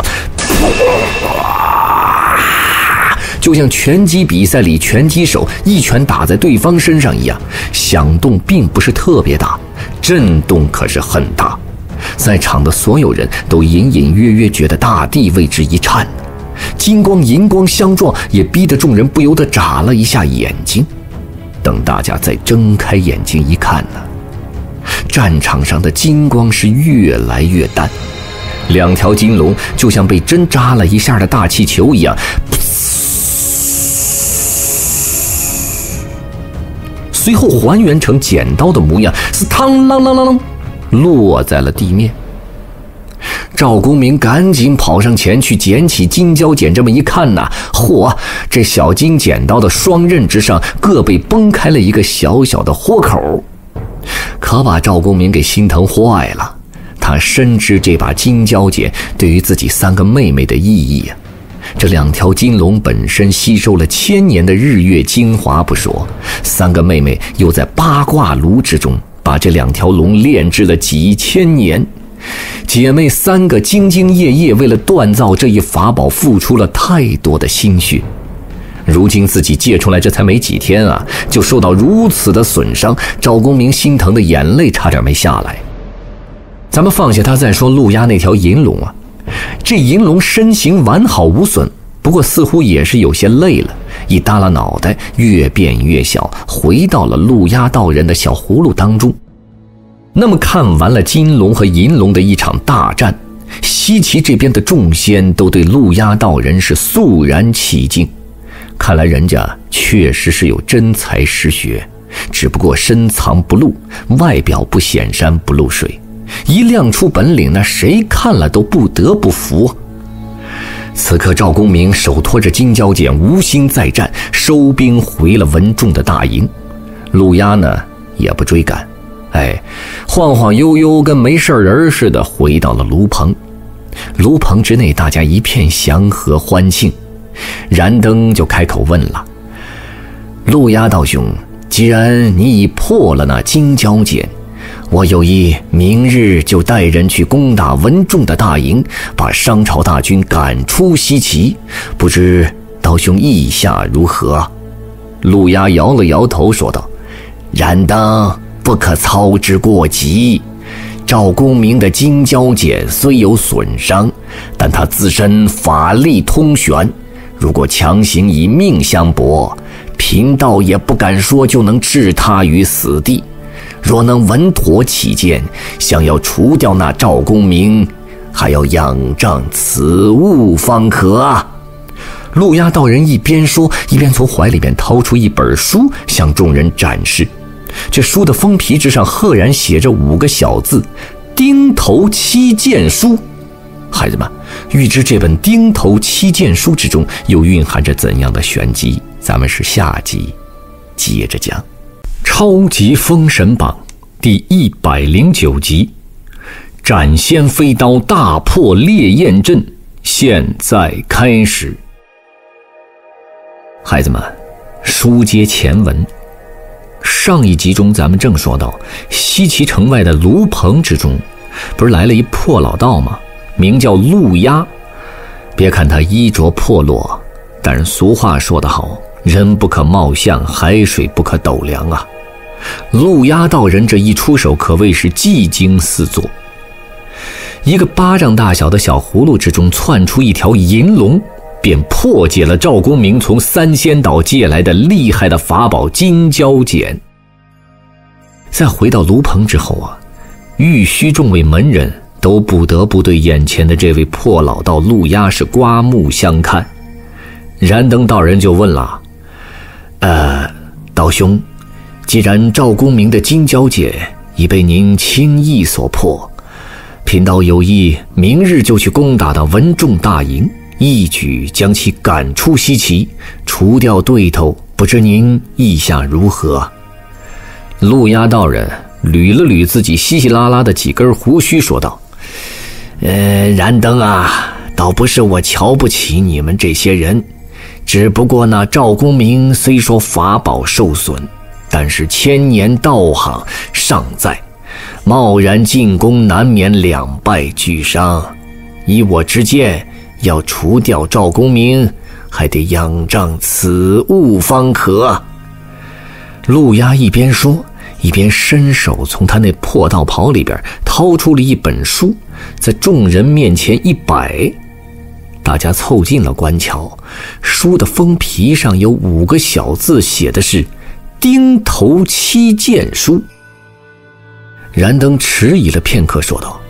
就像拳击比赛里拳击手一拳打在对方身上一样，响动并不是特别大，震动可是很大。在场的所有人都隐隐约约觉得大地为之一颤，金光银光相撞，也逼得众人不由得眨了一下眼睛。等大家再睁开眼睛一看呢， 战场上的金光是越来越淡，两条金龙就像被针扎了一下的大气球一样，随后还原成剪刀的模样，是嘡啷啷啷啷落在了地面。赵公明赶紧跑上前去捡起金胶剪，这么一看呐、啊，嚯，这小金剪刀的双刃之上各被崩开了一个小小的豁口，可把赵公明给心疼坏了。他深知这把金胶剪对于自己三个妹妹的意义啊。这两条金龙本身吸收了千年的日月精华不说，三个妹妹又在八卦炉之中把这两条龙炼制了几千年。姐妹三个兢兢业业，为了锻造这一法宝付出了太多的心血。如今自己借出来这才没几天啊，就受到如此的损伤，赵公明心疼的眼泪差点没下来。咱们放下他再说陆压那条银龙啊，这银龙身形完好无损，不过似乎也是有些累了，一耷拉脑袋，越变越小，回到了陆压道人的小葫芦当中。那么看完了金龙和银龙的一场大战，西岐这边的众仙都对陆压道人是肃然起敬。看来人家确实是有真才实学，只不过深藏不露，外表不显山不露水，一亮出本领，那谁看了都不得不服啊。此刻赵公明手托着金胶剪，无心再战，收兵回了文仲的大营。陆压呢也不追赶，哎，晃晃悠悠跟没事人似的回到了炉棚。炉棚之内大家一片祥和欢庆，燃灯就开口问了：陆压道兄，既然你已破了那金胶剪，我有意明日就带人去攻打文仲的大营，把商朝大军赶出西岐，不知道兄意下如何？陆压摇了摇头说道：燃灯不可操之过急，赵公明的金胶剪虽有损伤，但他自身法力通玄，如果强行以命相搏，贫道也不敢说就能置他于死地。若能稳妥起见，想要除掉那赵公明，还要仰仗此物方可啊。陆压道人一边说，一边从怀里边掏出一本书向众人展示。这书的封皮之上赫然写着五个小字：钉头七剑书。孩子们，欲知这本钉头七剑书之中又蕴含着怎样的玄机，咱们是下集接着讲。超级封神榜第一百零九集，斩仙飞刀大破烈焰阵，现在开始。孩子们，书接前文，上一集中咱们正说到，西岐城外的炉棚之中，不是来了一破老道吗？名叫陆压。别看他衣着破落，但是俗话说得好，人不可貌相，海水不可斗量啊。陆压道人这一出手可谓是技惊四座，一个巴掌大小的小葫芦之中窜出一条银龙，便破解了赵公明从三仙岛借来的厉害的法宝金胶剪。再回到炉棚之后啊，玉虚众位门人都不得不对眼前的这位破老道陆压是刮目相看。燃灯道人就问了：呃，道兄，既然赵公明的金胶剪已被您轻易所破，贫道有意明日就去攻打的文仲大营，一举将其赶出西岐，除掉对头，不知您意下如何？陆压道人捋了捋自己稀稀拉拉的几根胡须说道：呃，燃灯啊，倒不是我瞧不起你们这些人，只不过那赵公明虽说法宝受损，但是千年道行尚在，贸然进攻难免两败俱伤。依我之见，要除掉赵公明，还得仰仗此物方可。陆压一边说，一边伸手从他那破道袍里边掏出了一本书，在众人面前一摆。大家凑近了观瞧，书的封皮上有五个小字，写的是钉头七剑书。 燃灯迟疑了片刻，说道：“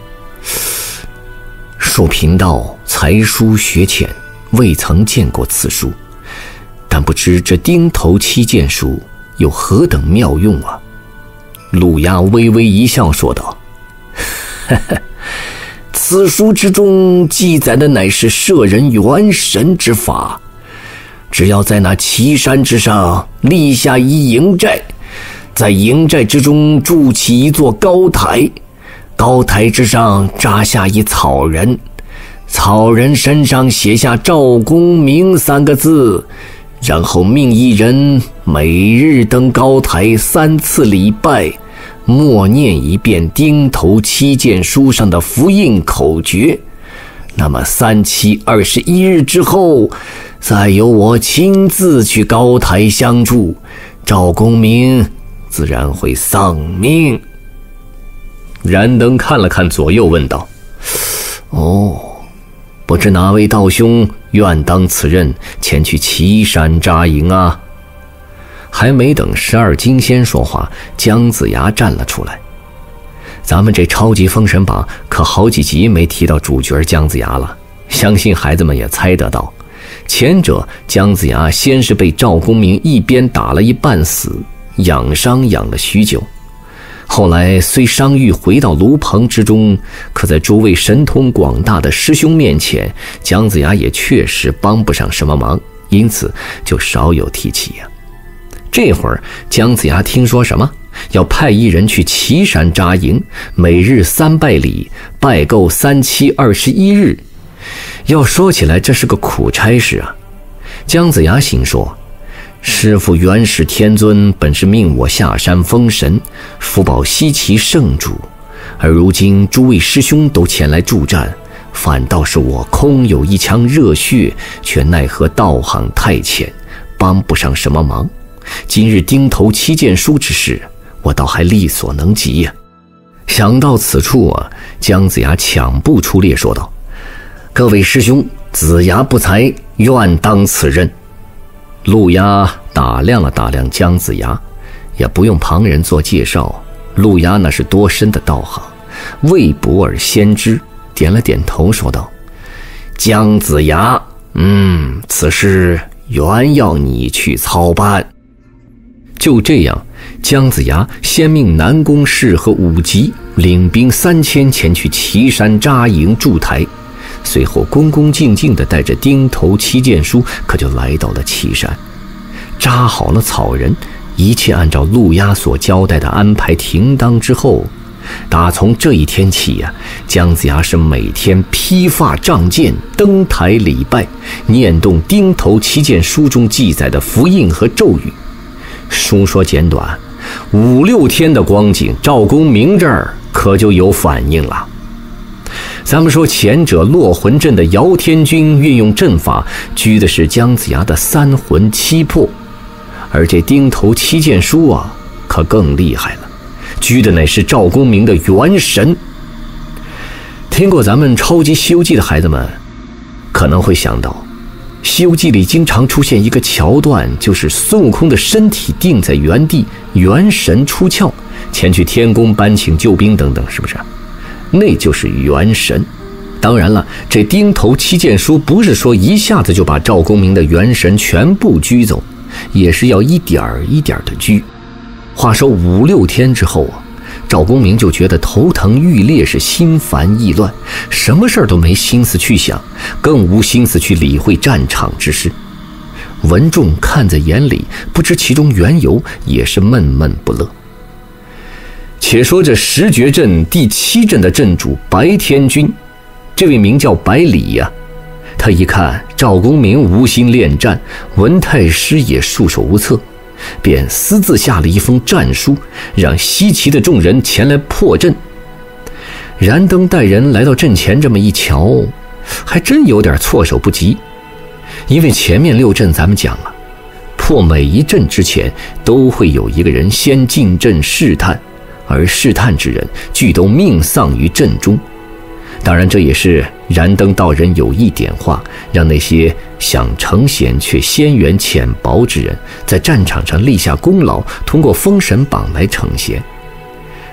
恕贫道才疏学浅，未曾见过此书，但不知这钉头七剑书有何等妙用啊？”陆压微微一笑，说道：“呵呵，此书之中记载的乃是摄人元神之法。只要在那岐山之上立下一营寨，在营寨之中筑起一座高台，高台之上扎下一草人，草人身上写下赵公明三个字，然后命一人每日登高台三次礼拜，默念一遍钉头七剑书上的符印口诀，那么三七二十一日之后，再由我亲自去高台相助，赵公明自然会丧命。”燃灯看了看左右，问道：“哦，不知哪位道兄愿当此任，前去岐山扎营啊？”还没等十二金仙说话，姜子牙站了出来。咱们这超级封神榜可好几集没提到主角姜子牙了，相信孩子们也猜得到，前者姜子牙先是被赵公明一鞭打了一半死，养伤养了许久，后来虽伤愈回到炉棚之中，可在诸位神通广大的师兄面前，姜子牙也确实帮不上什么忙，因此就少有提起呀、啊。这会儿姜子牙听说什么要派一人去岐山扎营，每日三拜礼，拜够三七二十一日。要说起来，这是个苦差事啊。姜子牙心说，师父元始天尊本是命我下山封神，福保西岐圣主，而如今诸位师兄都前来助战，反倒是我空有一腔热血，却奈何道行太浅，帮不上什么忙。今日钉头七剑书之事，我倒还力所能及呀、啊。想到此处啊，姜子牙抢步出列，说道：“各位师兄，子牙不才，愿当此任。”陆压打量了打量姜子牙，也不用旁人做介绍，陆压那是多深的道行，未卜而先知，点了点头，说道：“姜子牙，嗯，此事原要你去操办。”就这样，姜子牙先命南宫氏和武吉领兵三千前去岐山扎营筑台，随后恭恭敬敬地带着钉头七剑书，可就来到了岐山，扎好了草人，一切按照陆压所交代的安排停当之后，打从这一天起呀、啊，姜子牙是每天披发仗剑，登台礼拜，念动钉头七剑书中记载的符印和咒语。书说简短，五六天的光景，赵公明这儿可就有反应了。咱们说前者落魂阵的姚天军运用阵法，拘的是姜子牙的三魂七魄，而这钉头七剑书啊，可更厉害了，拘的乃是赵公明的元神。听过咱们超级西游记的孩子们可能会想到，西游记里经常出现一个桥段，就是孙悟空的身体定在原地，元神出窍，前去天宫搬请救兵等等，是不是？那就是元神。当然了，这钉头七剑书不是说一下子就把赵公明的元神全部拘走，也是要一点一点的拘。话说五六天之后啊，赵公明就觉得头疼欲裂，是心烦意乱，什么事儿都没心思去想，更无心思去理会战场之事。文仲看在眼里，不知其中缘由，也是闷闷不乐。且说这十绝阵第七阵的阵主白天君，这位名叫百里呀、啊，他一看赵公明无心恋战，文太师也束手无策，便私自下了一封战书，让西岐的众人前来破阵。燃灯带人来到阵前，这么一瞧，还真有点措手不及。因为前面六阵咱们讲了，破每一阵之前都会有一个人先进阵试探，而试探之人俱都命丧于阵中。当然这也是燃灯道人有意点化，让那些想成贤却仙缘浅薄之人在战场上立下功劳，通过封神榜来成贤。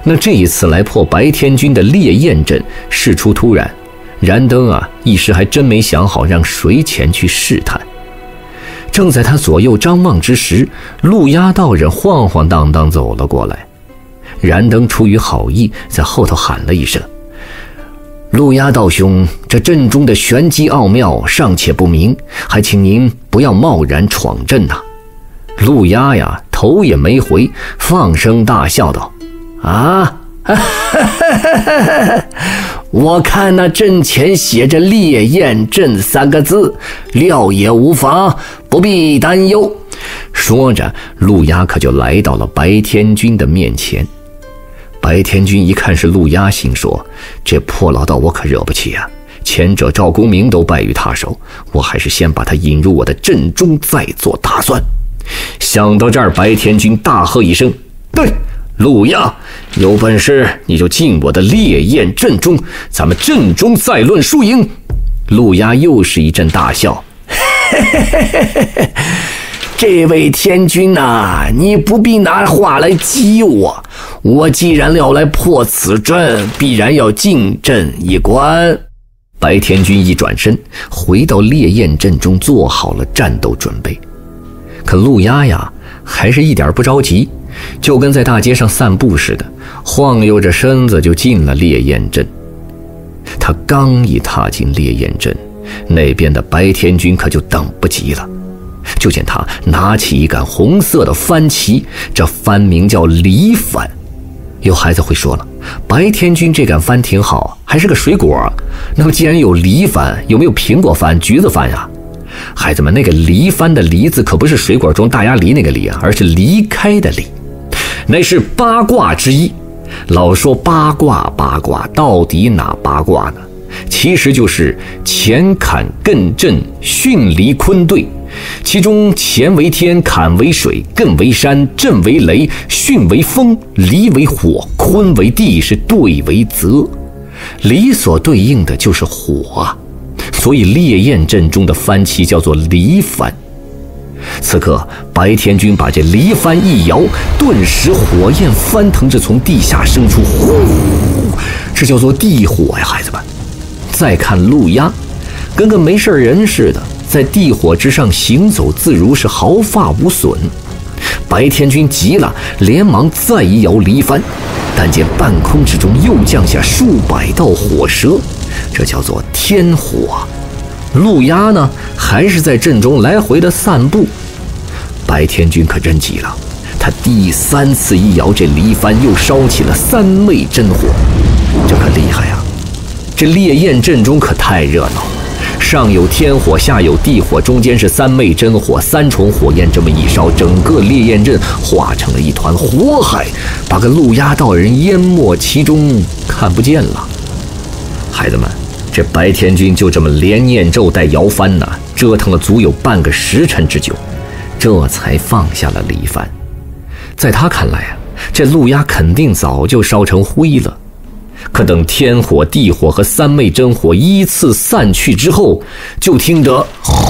那这一次来破白天军的烈焰阵事出突然，燃灯啊一时还真没想好让谁前去试探。正在他左右张望之时，陆押道人晃晃荡荡走了过来。燃灯出于好意，在后头喊了一声：“陆押道兄，这阵中的玄机奥妙尚且不明，还请您不要贸然闯阵呐。”陆押呀头也没回，放声大笑道：“啊，我看那阵前写着烈焰阵三个字，料也无妨，不必担忧。”说着，陆押可就来到了白天军的面前。白天军一看是陆押，心说：这破老道我可惹不起啊！前者赵公明都败于他手，我还是先把他引入我的阵中，再做打算。想到这儿，白天军大喝一声：“对，陆押，有本事你就进我的烈焰阵中，咱们阵中再论输赢。”陆押又是一阵大笑：“这位天君啊，你不必拿话来激我，我既然要来破此阵，必然要进阵一关。”白天君一转身，回到烈焰阵中，做好了战斗准备。可陆押呀，还是一点不着急，就跟在大街上散步似的，晃悠着身子就进了烈焰阵。他刚一踏进烈焰阵，那边的白天军可就等不及了。就见他拿起一杆红色的幡旗，这幡名叫梨幡。有孩子会说了，白天军这杆幡挺好，还是个水果，那么既然有梨幡，有没有苹果幡、橘子幡呀？孩子们，那个梨幡的梨字可不是水果中大鸭梨那个梨啊，而是离开的离，那是八卦之一。老说八卦八卦，到底哪八卦呢？其实就是乾坎艮震巽离坤兑，其中乾为天，坎为水，艮为山，震为雷，巽为风，离为火，坤为地，是兑为泽。离所对应的就是火啊，所以烈焰阵中的幡旗叫做离幡。此刻白天军把这离幡一摇，顿时火焰翻腾着从地下生出，呼，这叫做地火呀，孩子们。再看陆押，跟个没事人似的，在地火之上行走自如，是毫发无损。白天军急了，连忙再一摇离幡，但见半空之中又降下数百道火舌，这叫做天火。陆押呢，还是在阵中来回的散步。白天军可真急了，他第三次一摇这离幡，又烧起了三昧真火。这可厉害呀！这烈焰阵中可太热闹，上有天火，下有地火，中间是三昧真火，三重火焰这么一烧，整个烈焰阵化成了一团火海，把个陆押道人淹没其中，看不见了。孩子们，这白天军就这么连念咒带摇幡呢，折腾了足有半个时辰之久，这才放下了离幡。在他看来啊，这陆押肯定早就烧成灰了。可等天火、地火和三昧真火依次散去之后，就听得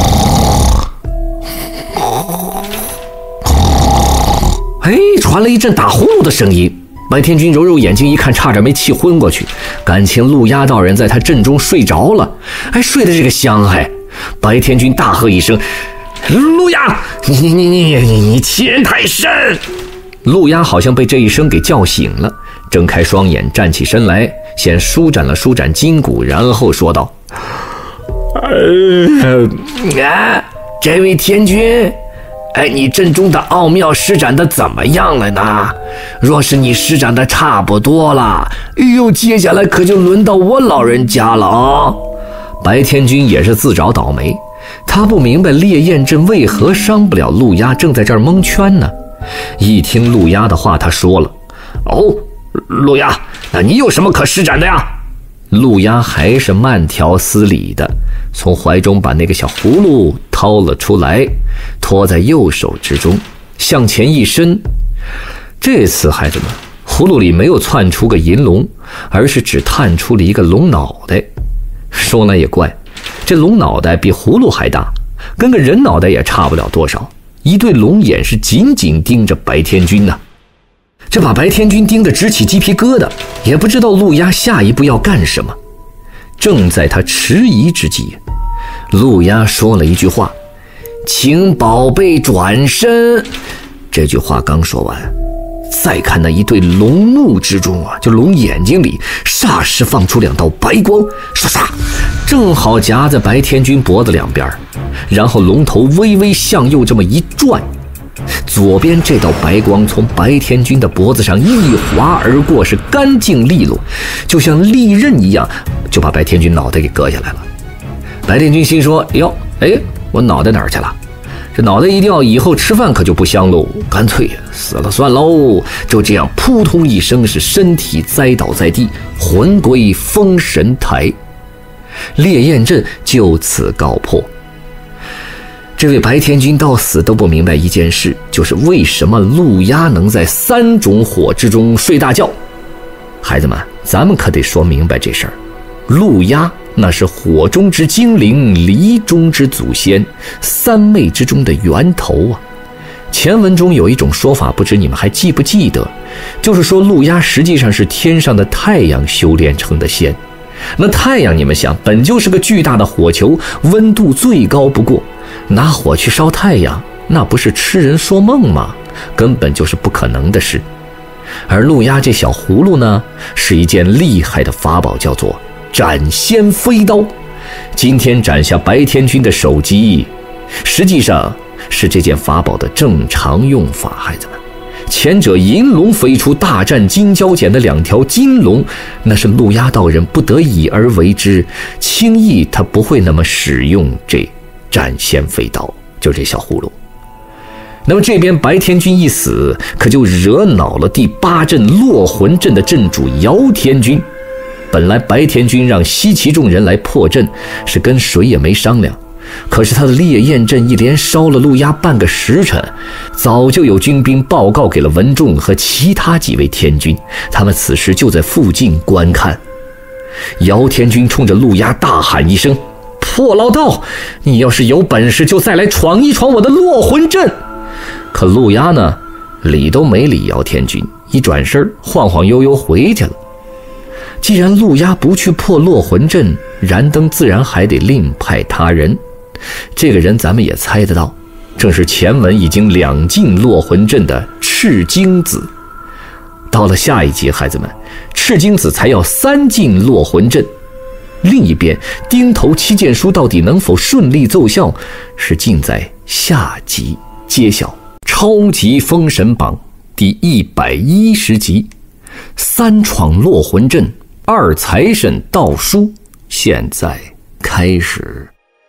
哎，传来一阵打呼噜的声音。白天军揉揉眼睛一看，差点没气昏过去，感情陆押道人在他阵中睡着了，哎，睡得这个香哎！白天军大喝一声：“陆押，你你你你你你欺人太甚！”陆押好像被这一声给叫醒了，睁开双眼，站起身来，先舒展了舒展筋骨，然后说道：“呃，啊，这位天君，哎，你阵中的奥妙施展的怎么样了呢？若是你施展的差不多了，哎呦，接下来可就轮到我老人家了啊！”白天君也是自找倒霉，他不明白烈焰阵为何伤不了陆押，正在这儿蒙圈呢。一听陆押的话，他说了：“哦，陆押，那你有什么可施展的呀？”陆押还是慢条斯理的从怀中把那个小葫芦掏了出来，托在右手之中，向前一伸。这次孩子们，葫芦里没有窜出个银龙，而是只探出了一个龙脑袋。说来也怪，这龙脑袋比葫芦还大，跟个人脑袋也差不了多少。一对龙眼是紧紧盯着白天军呢、啊。 这把白天君盯得直起鸡皮疙瘩，也不知道陆压下一步要干什么。正在他迟疑之际，陆压说了一句话：“请宝贝转身。”这句话刚说完，再看那一对龙目之中啊，就龙眼睛里霎时放出两道白光，唰唰，正好夹在白天君脖子两边，然后龙头微微向右这么一转，左边这道白光从白天君的脖子上一划而过，是干净利落，就像利刃一样，就把白天君脑袋给割下来了。白天君心说：“哟，哎，我脑袋哪儿去了？这脑袋一掉，以后吃饭可就不香喽，干脆死了算喽。”就这样扑通一声，是身体栽倒在地，魂归封神台，烈焰阵就此告破。这位白天君到死都不明白一件事，就是为什么陆压能在三种火之中睡大觉。孩子们，咱们可得说明白这事儿。陆压那是火中之精灵，离中之祖先，三昧之中的源头啊。前文中有一种说法，不知你们还记不记得，就是说陆压实际上是天上的太阳修炼成的仙。那太阳你们想，本就是个巨大的火球，温度最高不过，拿火去烧太阳，那不是痴人说梦吗？根本就是不可能的事。而陆压这小葫芦呢，是一件厉害的法宝，叫做斩仙飞刀。今天斩下白天君的首级，实际上是这件法宝的正常用法。孩子们，前者银龙飞出，大战金蛟剪的两条金龙，那是陆压道人不得已而为之，轻易他不会那么使用这斩仙飞刀，就这小葫芦。那么这边白天君一死，可就惹恼了第八阵落魂阵的阵主姚天君。本来白天君让西岐众人来破阵，是跟谁也没商量，可是他的烈焰阵一连烧了陆压半个时辰，早就有军兵报告给了文仲和其他几位天君，他们此时就在附近观看。姚天君冲着陆压大喊一声：“破老道，你要是有本事就再来闯一闯我的落魂阵！”可陆压呢，理都没理姚天君，一转身晃晃悠悠回去了。既然陆压不去破落魂阵，燃灯自然还得另派他人。这个人咱们也猜得到，正是前文已经两进落魂阵的赤精子。到了下一集，孩子们，赤精子才要三进落魂阵。另一边，钉头七剑书到底能否顺利奏效，是尽在下集揭晓。超级封神榜第一百一十集，三闯落魂阵，二财神道书，现在开始。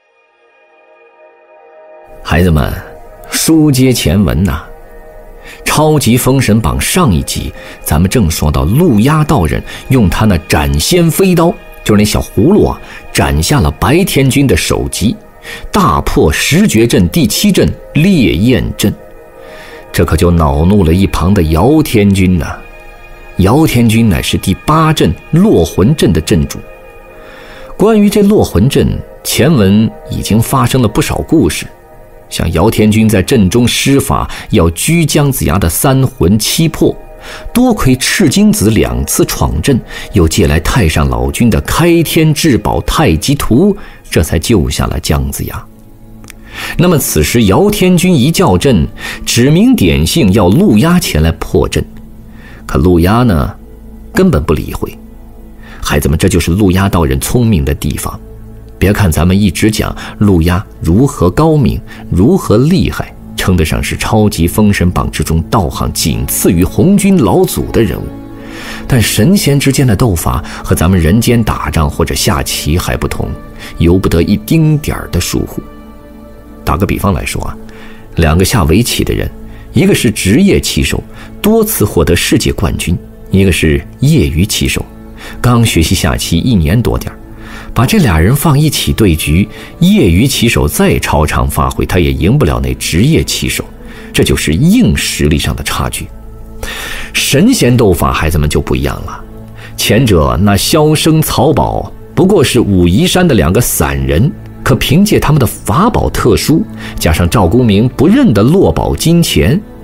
孩子们，书接前文呐、啊，超级封神榜上一集咱们正说到陆压道人用他那斩仙飞刀，就是那小葫芦啊，斩下了白天君的首级，大破十绝阵第七阵烈焰阵。这可就恼怒了一旁的姚天君呐、啊。姚天君乃是第八阵落魂阵的阵主。关于这落魂阵，前文已经发生了不少故事，像姚天君在阵中施法要拘姜子牙的三魂七魄，多亏赤精子两次闯阵，又借来太上老君的开天至宝太极图，这才救下了姜子牙。那么此时姚天君一叫阵，指名点姓要陆压前来破阵，可陆压呢，根本不理会。孩子们，这就是陆压道人聪明的地方。别看咱们一直讲陆压如何高明，如何厉害，称得上是超级封神榜之中道行仅次于红军老祖的人物，但神仙之间的斗法和咱们人间打仗或者下棋还不同，由不得一丁点儿的疏忽。打个比方来说啊，两个下围棋的人，一个是职业棋手，多次获得世界冠军，一个是业余棋手，刚学习下棋一年多点，把这俩人放一起对局，业余棋手再超常发挥，他也赢不了那职业棋手，这就是硬实力上的差距。神仙斗法孩子们就不一样了，前者那萧生曹宝不过是武夷山的两个散人，可凭借他们的法宝特殊，加上赵公明不认的落宝金钱，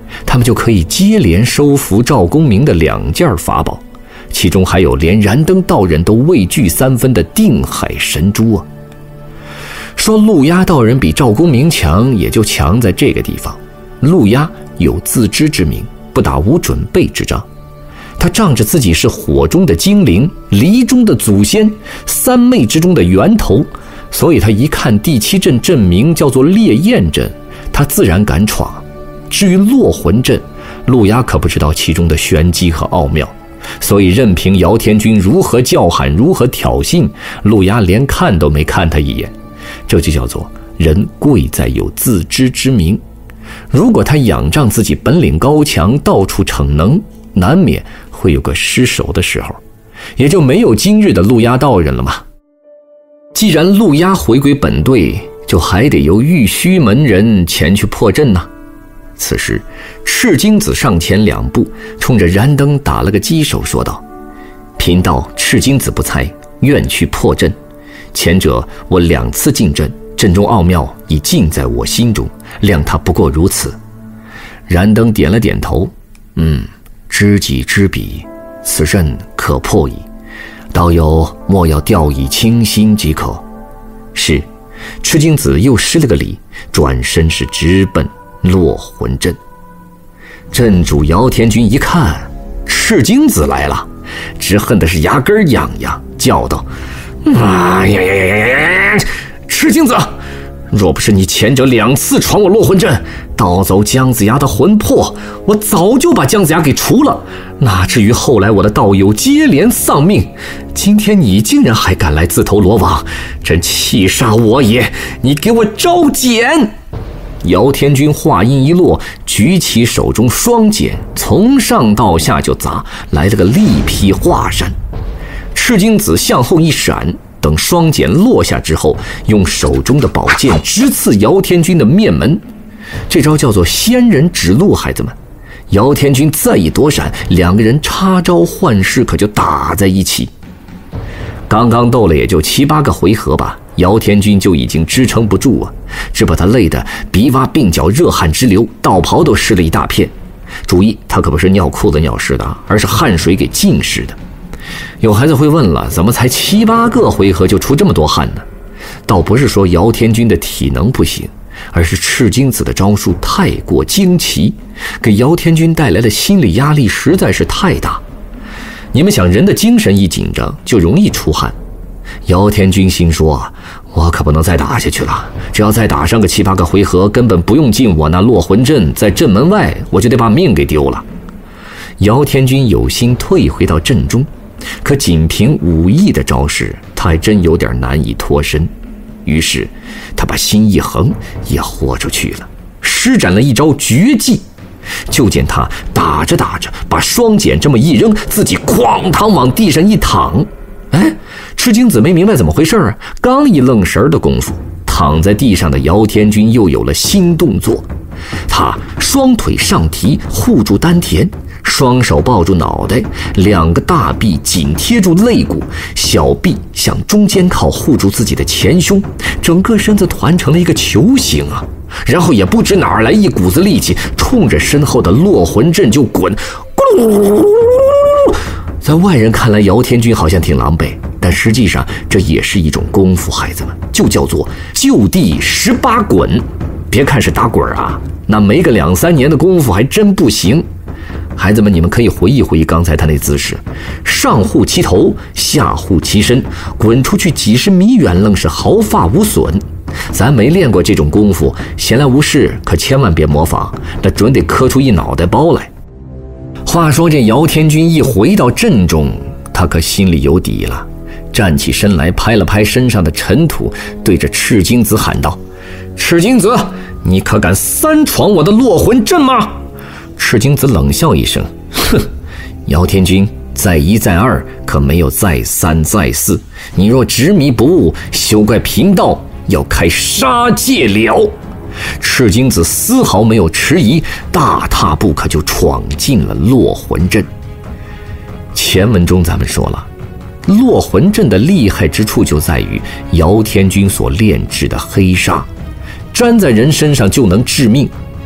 他们就可以接连收服赵公明的两件法宝，其中还有连燃灯道人都畏惧三分的定海神珠啊。说陆压道人比赵公明强，也就强在这个地方。陆压有自知之明，不打无准备之仗。他仗着自己是火中的精灵，离中的祖先，三昧之中的源头，所以他一看第七阵阵名叫做烈焰阵，他自然敢闯。至于落魂阵，陆压可不知道其中的玄机和奥妙，所以任凭姚天军如何叫喊，如何挑衅，陆压连看都没看他一眼。这就叫做人贵在有自知之明。如果他仰仗自己本领高强，到处逞能，难免会有个失手的时候，也就没有今日的陆压道人了嘛。既然陆压回归本队，就还得由玉虚门人前去破阵呐。此时赤精子上前两步，冲着燃灯打了个击手，说道：贫道赤精子不才，愿去破阵。前者我两次进阵，阵中奥妙已尽在我心中，谅他不过如此。燃灯点了点头，嗯，知己知彼，此阵可破矣，道友莫要掉以轻心即可。是。赤精子又施了个礼，转身是直奔落魂阵。阵主姚天军一看赤精子来了，只恨的是牙根痒痒，叫道：啊呀呀呀呀！赤精子，若不是你前者两次闯我落魂阵，盗走姜子牙的魂魄，我早就把姜子牙给除了，哪至于后来我的道友接连丧命？今天你竟然还敢来自投罗网，真气煞我也！你给我招剪！姚天军话音一落，举起手中双锏，从上到下就砸，来了个力劈华山。赤精子向后一闪，等双锏落下之后，用手中的宝剑直刺姚天军的面门。这招叫做仙人指路，孩子们。姚天军再一躲闪，两个人插招换式，可就打在一起。刚刚斗了也就七八个回合吧，姚天军就已经支撑不住啊，只把他累得鼻洼鬓角热汗直流，道袍都湿了一大片。注意，他可不是尿裤子尿湿的，而是汗水给浸湿的。有孩子会问了，怎么才七八个回合就出这么多汗呢？倒不是说姚天军的体能不行，而是赤精子的招数太过惊奇，给姚天军带来的心理压力实在是太大。你们想，人的精神一紧张就容易出汗。姚天军心说，我可不能再打下去了，只要再打上个七八个回合，根本不用进我那落魂阵，在阵门外我就得把命给丢了。姚天军有心退回到阵中，可仅凭武艺的招式，他还真有点难以脱身。于是他把心一横，也豁出去了，施展了一招绝技。就见他打着打着，把双锏这么一扔，自己哐当往地上一躺。哎，赤精子没明白怎么回事啊，刚一愣神的功夫，躺在地上的姚天军又有了新动作。他双腿上提，护住丹田，双手抱住脑袋，两个大臂紧贴住肋骨，小臂向中间靠，护住自己的前胸，整个身子团成了一个球形啊。然后也不知哪儿来一股子力气，冲着身后的落魂阵就滚。咕噜噜噜噜噜噜。在外人看来，姚天军好像挺狼狈，但实际上这也是一种功夫，孩子们，就叫做就地十八滚。别看是打滚啊，那没个两三年的功夫还真不行。孩子们，你们可以回忆回忆刚才他那姿势，上护其头，下护其身，滚出去几十米远，愣是毫发无损。咱没练过这种功夫，闲来无事可千万别模仿，那准得磕出一脑袋包来。话说这姚天军一回到阵中，他可心里有底了，站起身来，拍了拍身上的尘土，对着赤精子喊道：赤精子，你可敢三闯我的落魂阵吗？赤精子冷笑一声，哼，姚天军，再一再二，可没有再三再四，你若执迷不悟，休怪贫道要开杀戒了。赤精子丝毫没有迟疑，大踏步可就闯进了落魂阵。前文中咱们说了，落魂阵的厉害之处就在于姚天军所炼制的黑纱，粘在人身上就能致命。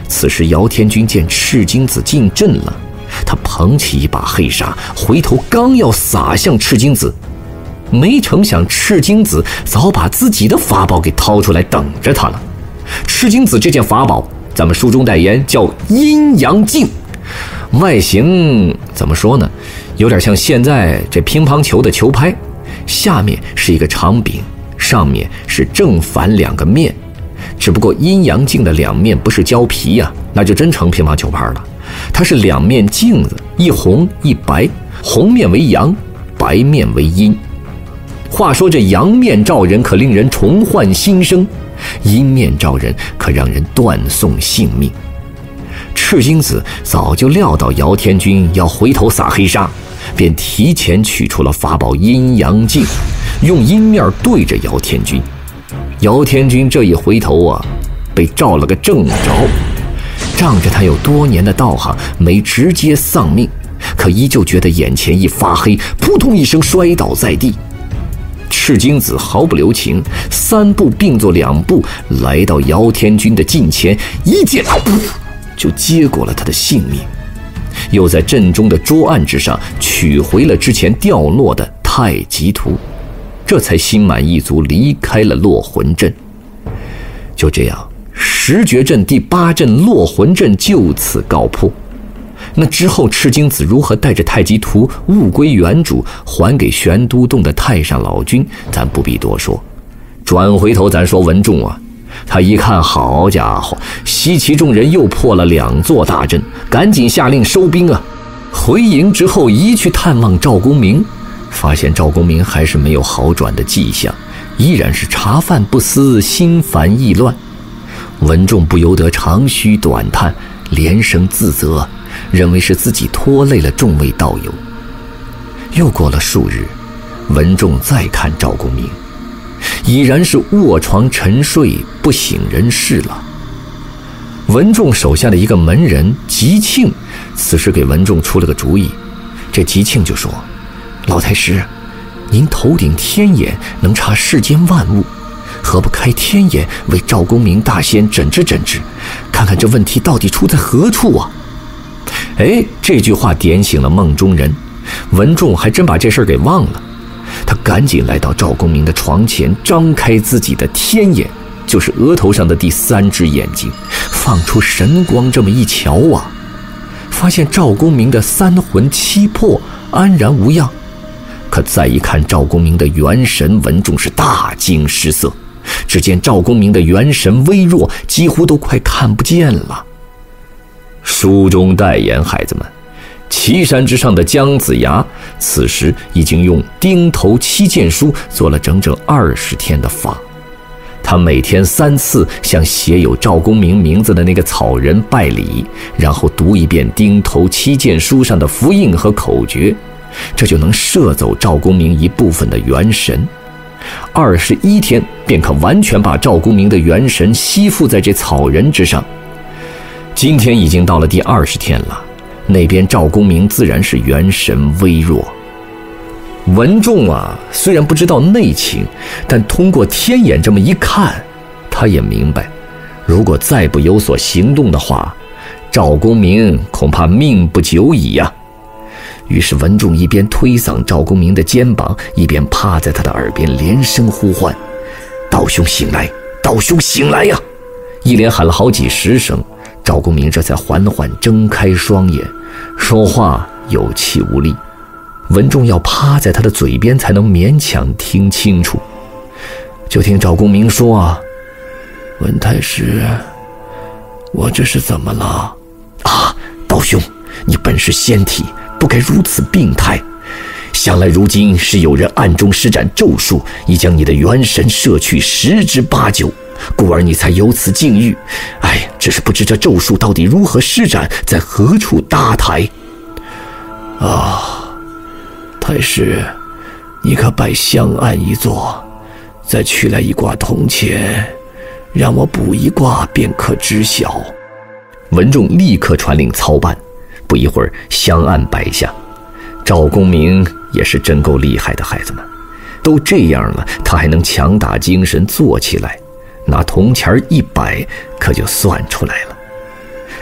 此时姚天军见赤精子进阵了，他捧起一把黑纱，回头刚要撒向赤精子，没成想赤精子早把自己的法宝给掏出来等着他了。赤精子这件法宝咱们书中代言叫阴阳镜，外形怎么说呢，有点像现在这乒乓球的球拍，下面是一个长柄，上面是正反两个面，只不过阴阳镜的两面不是胶皮呀、啊，那就真成乒乓球拍了。它是两面镜子，一红一白，红面为阳，白面为阴。话说这阳面照人可令人重焕新生，阴面照人可让人断送性命。赤精子早就料到姚天军要回头撒黑纱，便提前取出了法宝阴阳镜，用阴面对着姚天军。姚天军这一回头啊，被照了个正着，仗着他有多年的道行，没直接丧命，可依旧觉得眼前一发黑，扑通一声摔倒在地。赤精子毫不留情，三步并作两步来到姚天军的近前，一剑就接过了他的性命，又在阵中的桌案之上取回了之前掉落的太极图，这才心满意足离开了落魂阵。就这样，十绝阵第八阵落魂阵就此告破。那之后赤精子如何带着太极图物归原主，还给玄都洞的太上老君，咱不必多说。转回头咱说文仲啊，他一看，好家伙，西岐众人又破了两座大阵，赶紧下令收兵啊。回营之后一去探望赵公明，发现赵公明还是没有好转的迹象，依然是茶饭不思，心烦意乱。文仲不由得长吁短叹，连声自责，认为是自己拖累了众位道友。又过了数日，文仲再看赵公明，已然是卧床沉睡，不省人事了。文仲手下的一个门人吉庆，此时给文仲出了个主意。这吉庆就说：“老太师，您头顶天眼，能察世间万物，何不开天眼为赵公明大仙诊治诊治，看看这问题到底出在何处啊？”哎，这句话点醒了梦中人，文仲还真把这事儿给忘了。他赶紧来到赵公明的床前，张开自己的天眼，就是额头上的第三只眼睛，放出神光，这么一瞧啊，发现赵公明的三魂七魄安然无恙。可再一看赵公明的元神，文仲是大惊失色。只见赵公明的元神微弱，几乎都快看不见了。书中代言，孩子们，岐山之上的姜子牙此时已经用钉头七剑书做了整整二十天的法。他每天三次向写有赵公明名字的那个草人拜礼，然后读一遍钉头七剑书上的符印和口诀，这就能摄走赵公明一部分的元神。二十一天便可完全把赵公明的元神吸附在这草人之上。今天已经到了第二十天了，那边赵公明自然是元神微弱。文仲啊，虽然不知道内情，但通过天眼这么一看，他也明白，如果再不有所行动的话，赵公明恐怕命不久矣呀、啊。于是文仲一边推搡赵公明的肩膀，一边趴在他的耳边连声呼唤：“道兄醒来，道兄醒来呀！”一连喊了好几十声，赵公明这才缓缓睁开双眼，说话有气无力。文仲要趴在他的嘴边才能勉强听清楚。就听赵公明说啊：“文太师，我这是怎么了？啊，道兄，你本是仙体，不该如此病态。想来如今是有人暗中施展咒术，已将你的元神摄去十之八九，故而你才有此境遇。哎，只是不知这咒术到底如何施展，在何处搭台？啊，太师，你可摆香案一座，再取来一卦铜钱，让我卜一卦便可知晓。”文仲立刻传令操办，不一会儿香案摆下。赵公明也是真够厉害的，孩子们，都这样了，他还能强打精神坐起来，拿铜钱一摆，可就算出来了。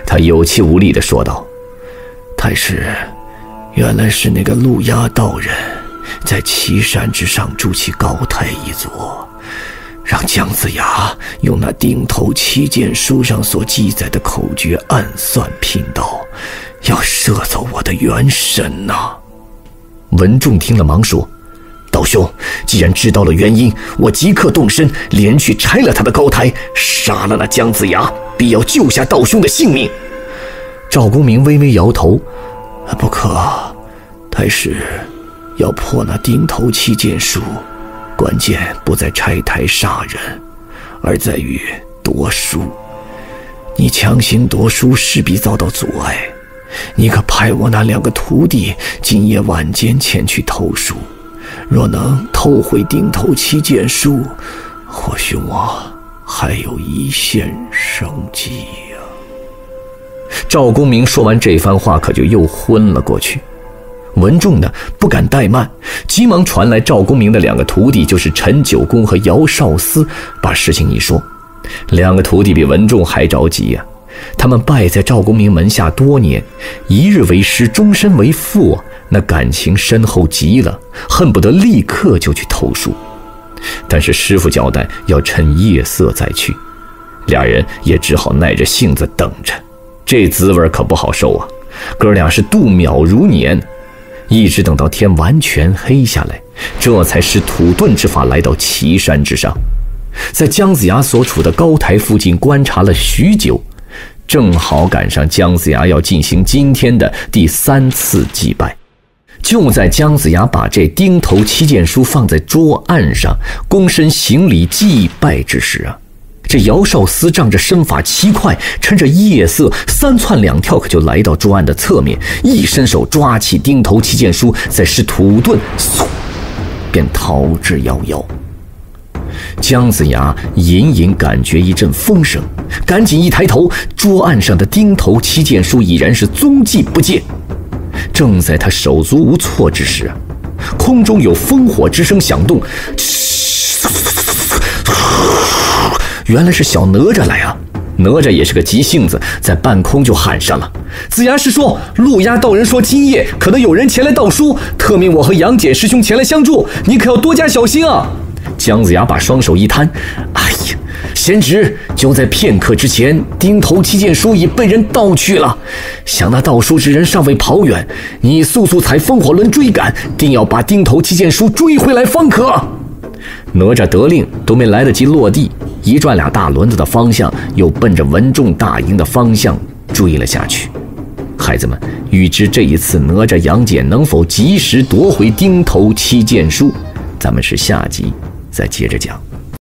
他有气无力地说道：“太师，原来是那个路押道人在岐山之上筑起高台一座，让姜子牙用那钉头七剑书上所记载的口诀暗算贫道，要射走我的元神呐、啊！”文仲听了忙说：“道兄，既然知道了原因，我即刻动身，连去拆了他的高台，杀了那姜子牙，必要救下道兄的性命。”赵公明微微摇头：“不可，太师，要破那钉头七剑书，关键不在拆台杀人，而在于夺书。你强行夺书，势必遭到阻碍。你可派我那两个徒弟今夜晚间前去偷书，若能偷回钉头七剑书，或许我还有一线生机呀。”赵公明说完这番话，可就又昏了过去。文仲呢，不敢怠慢，急忙传来赵公明的两个徒弟，就是陈九公和姚少司，把事情一说。两个徒弟比文仲还着急呀、啊，他们拜在赵公明门下多年，一日为师，终身为父，那感情深厚极了，恨不得立刻就去偷书。但是师父交代要趁夜色再去，俩人也只好耐着性子等着。这滋味可不好受啊！哥俩是度秒如年，一直等到天完全黑下来，这才使土遁之法来到岐山之上，在姜子牙所处的高台附近观察了许久，正好赶上姜子牙要进行今天的第三次祭拜。就在姜子牙把这钉头七剑书放在桌案上，躬身行礼祭拜之时啊，这姚少司仗着身法奇快，趁着夜色三窜两跳，可就来到桌案的侧面，一伸手抓起钉头七剑书，再使土遁，嗖，便逃之夭夭。姜子牙隐隐感觉一阵风声，赶紧一抬头，桌案上的钉头七剑书已然是踪迹不见。正在他手足无措之时啊，空中有烽火之声响动，原来是小哪吒来啊！哪吒也是个急性子，在半空就喊上了：“子牙师叔，路押道人说今夜可能有人前来盗书，特命我和杨戬师兄前来相助，你可要多加小心啊！”姜子牙把双手一摊：“哎呀，贤侄，就在片刻之前，钉头七剑书已被人盗去了。想那盗书之人尚未跑远，你速速踩风火轮追赶，定要把钉头七剑书追回来方可。”哪吒得令都没来得及落地，一转俩大轮子的方向，又奔着文仲大营的方向追了下去。孩子们，欲知这一次哪吒杨戬能否及时夺回钉头七剑书，咱们是下集再接着讲。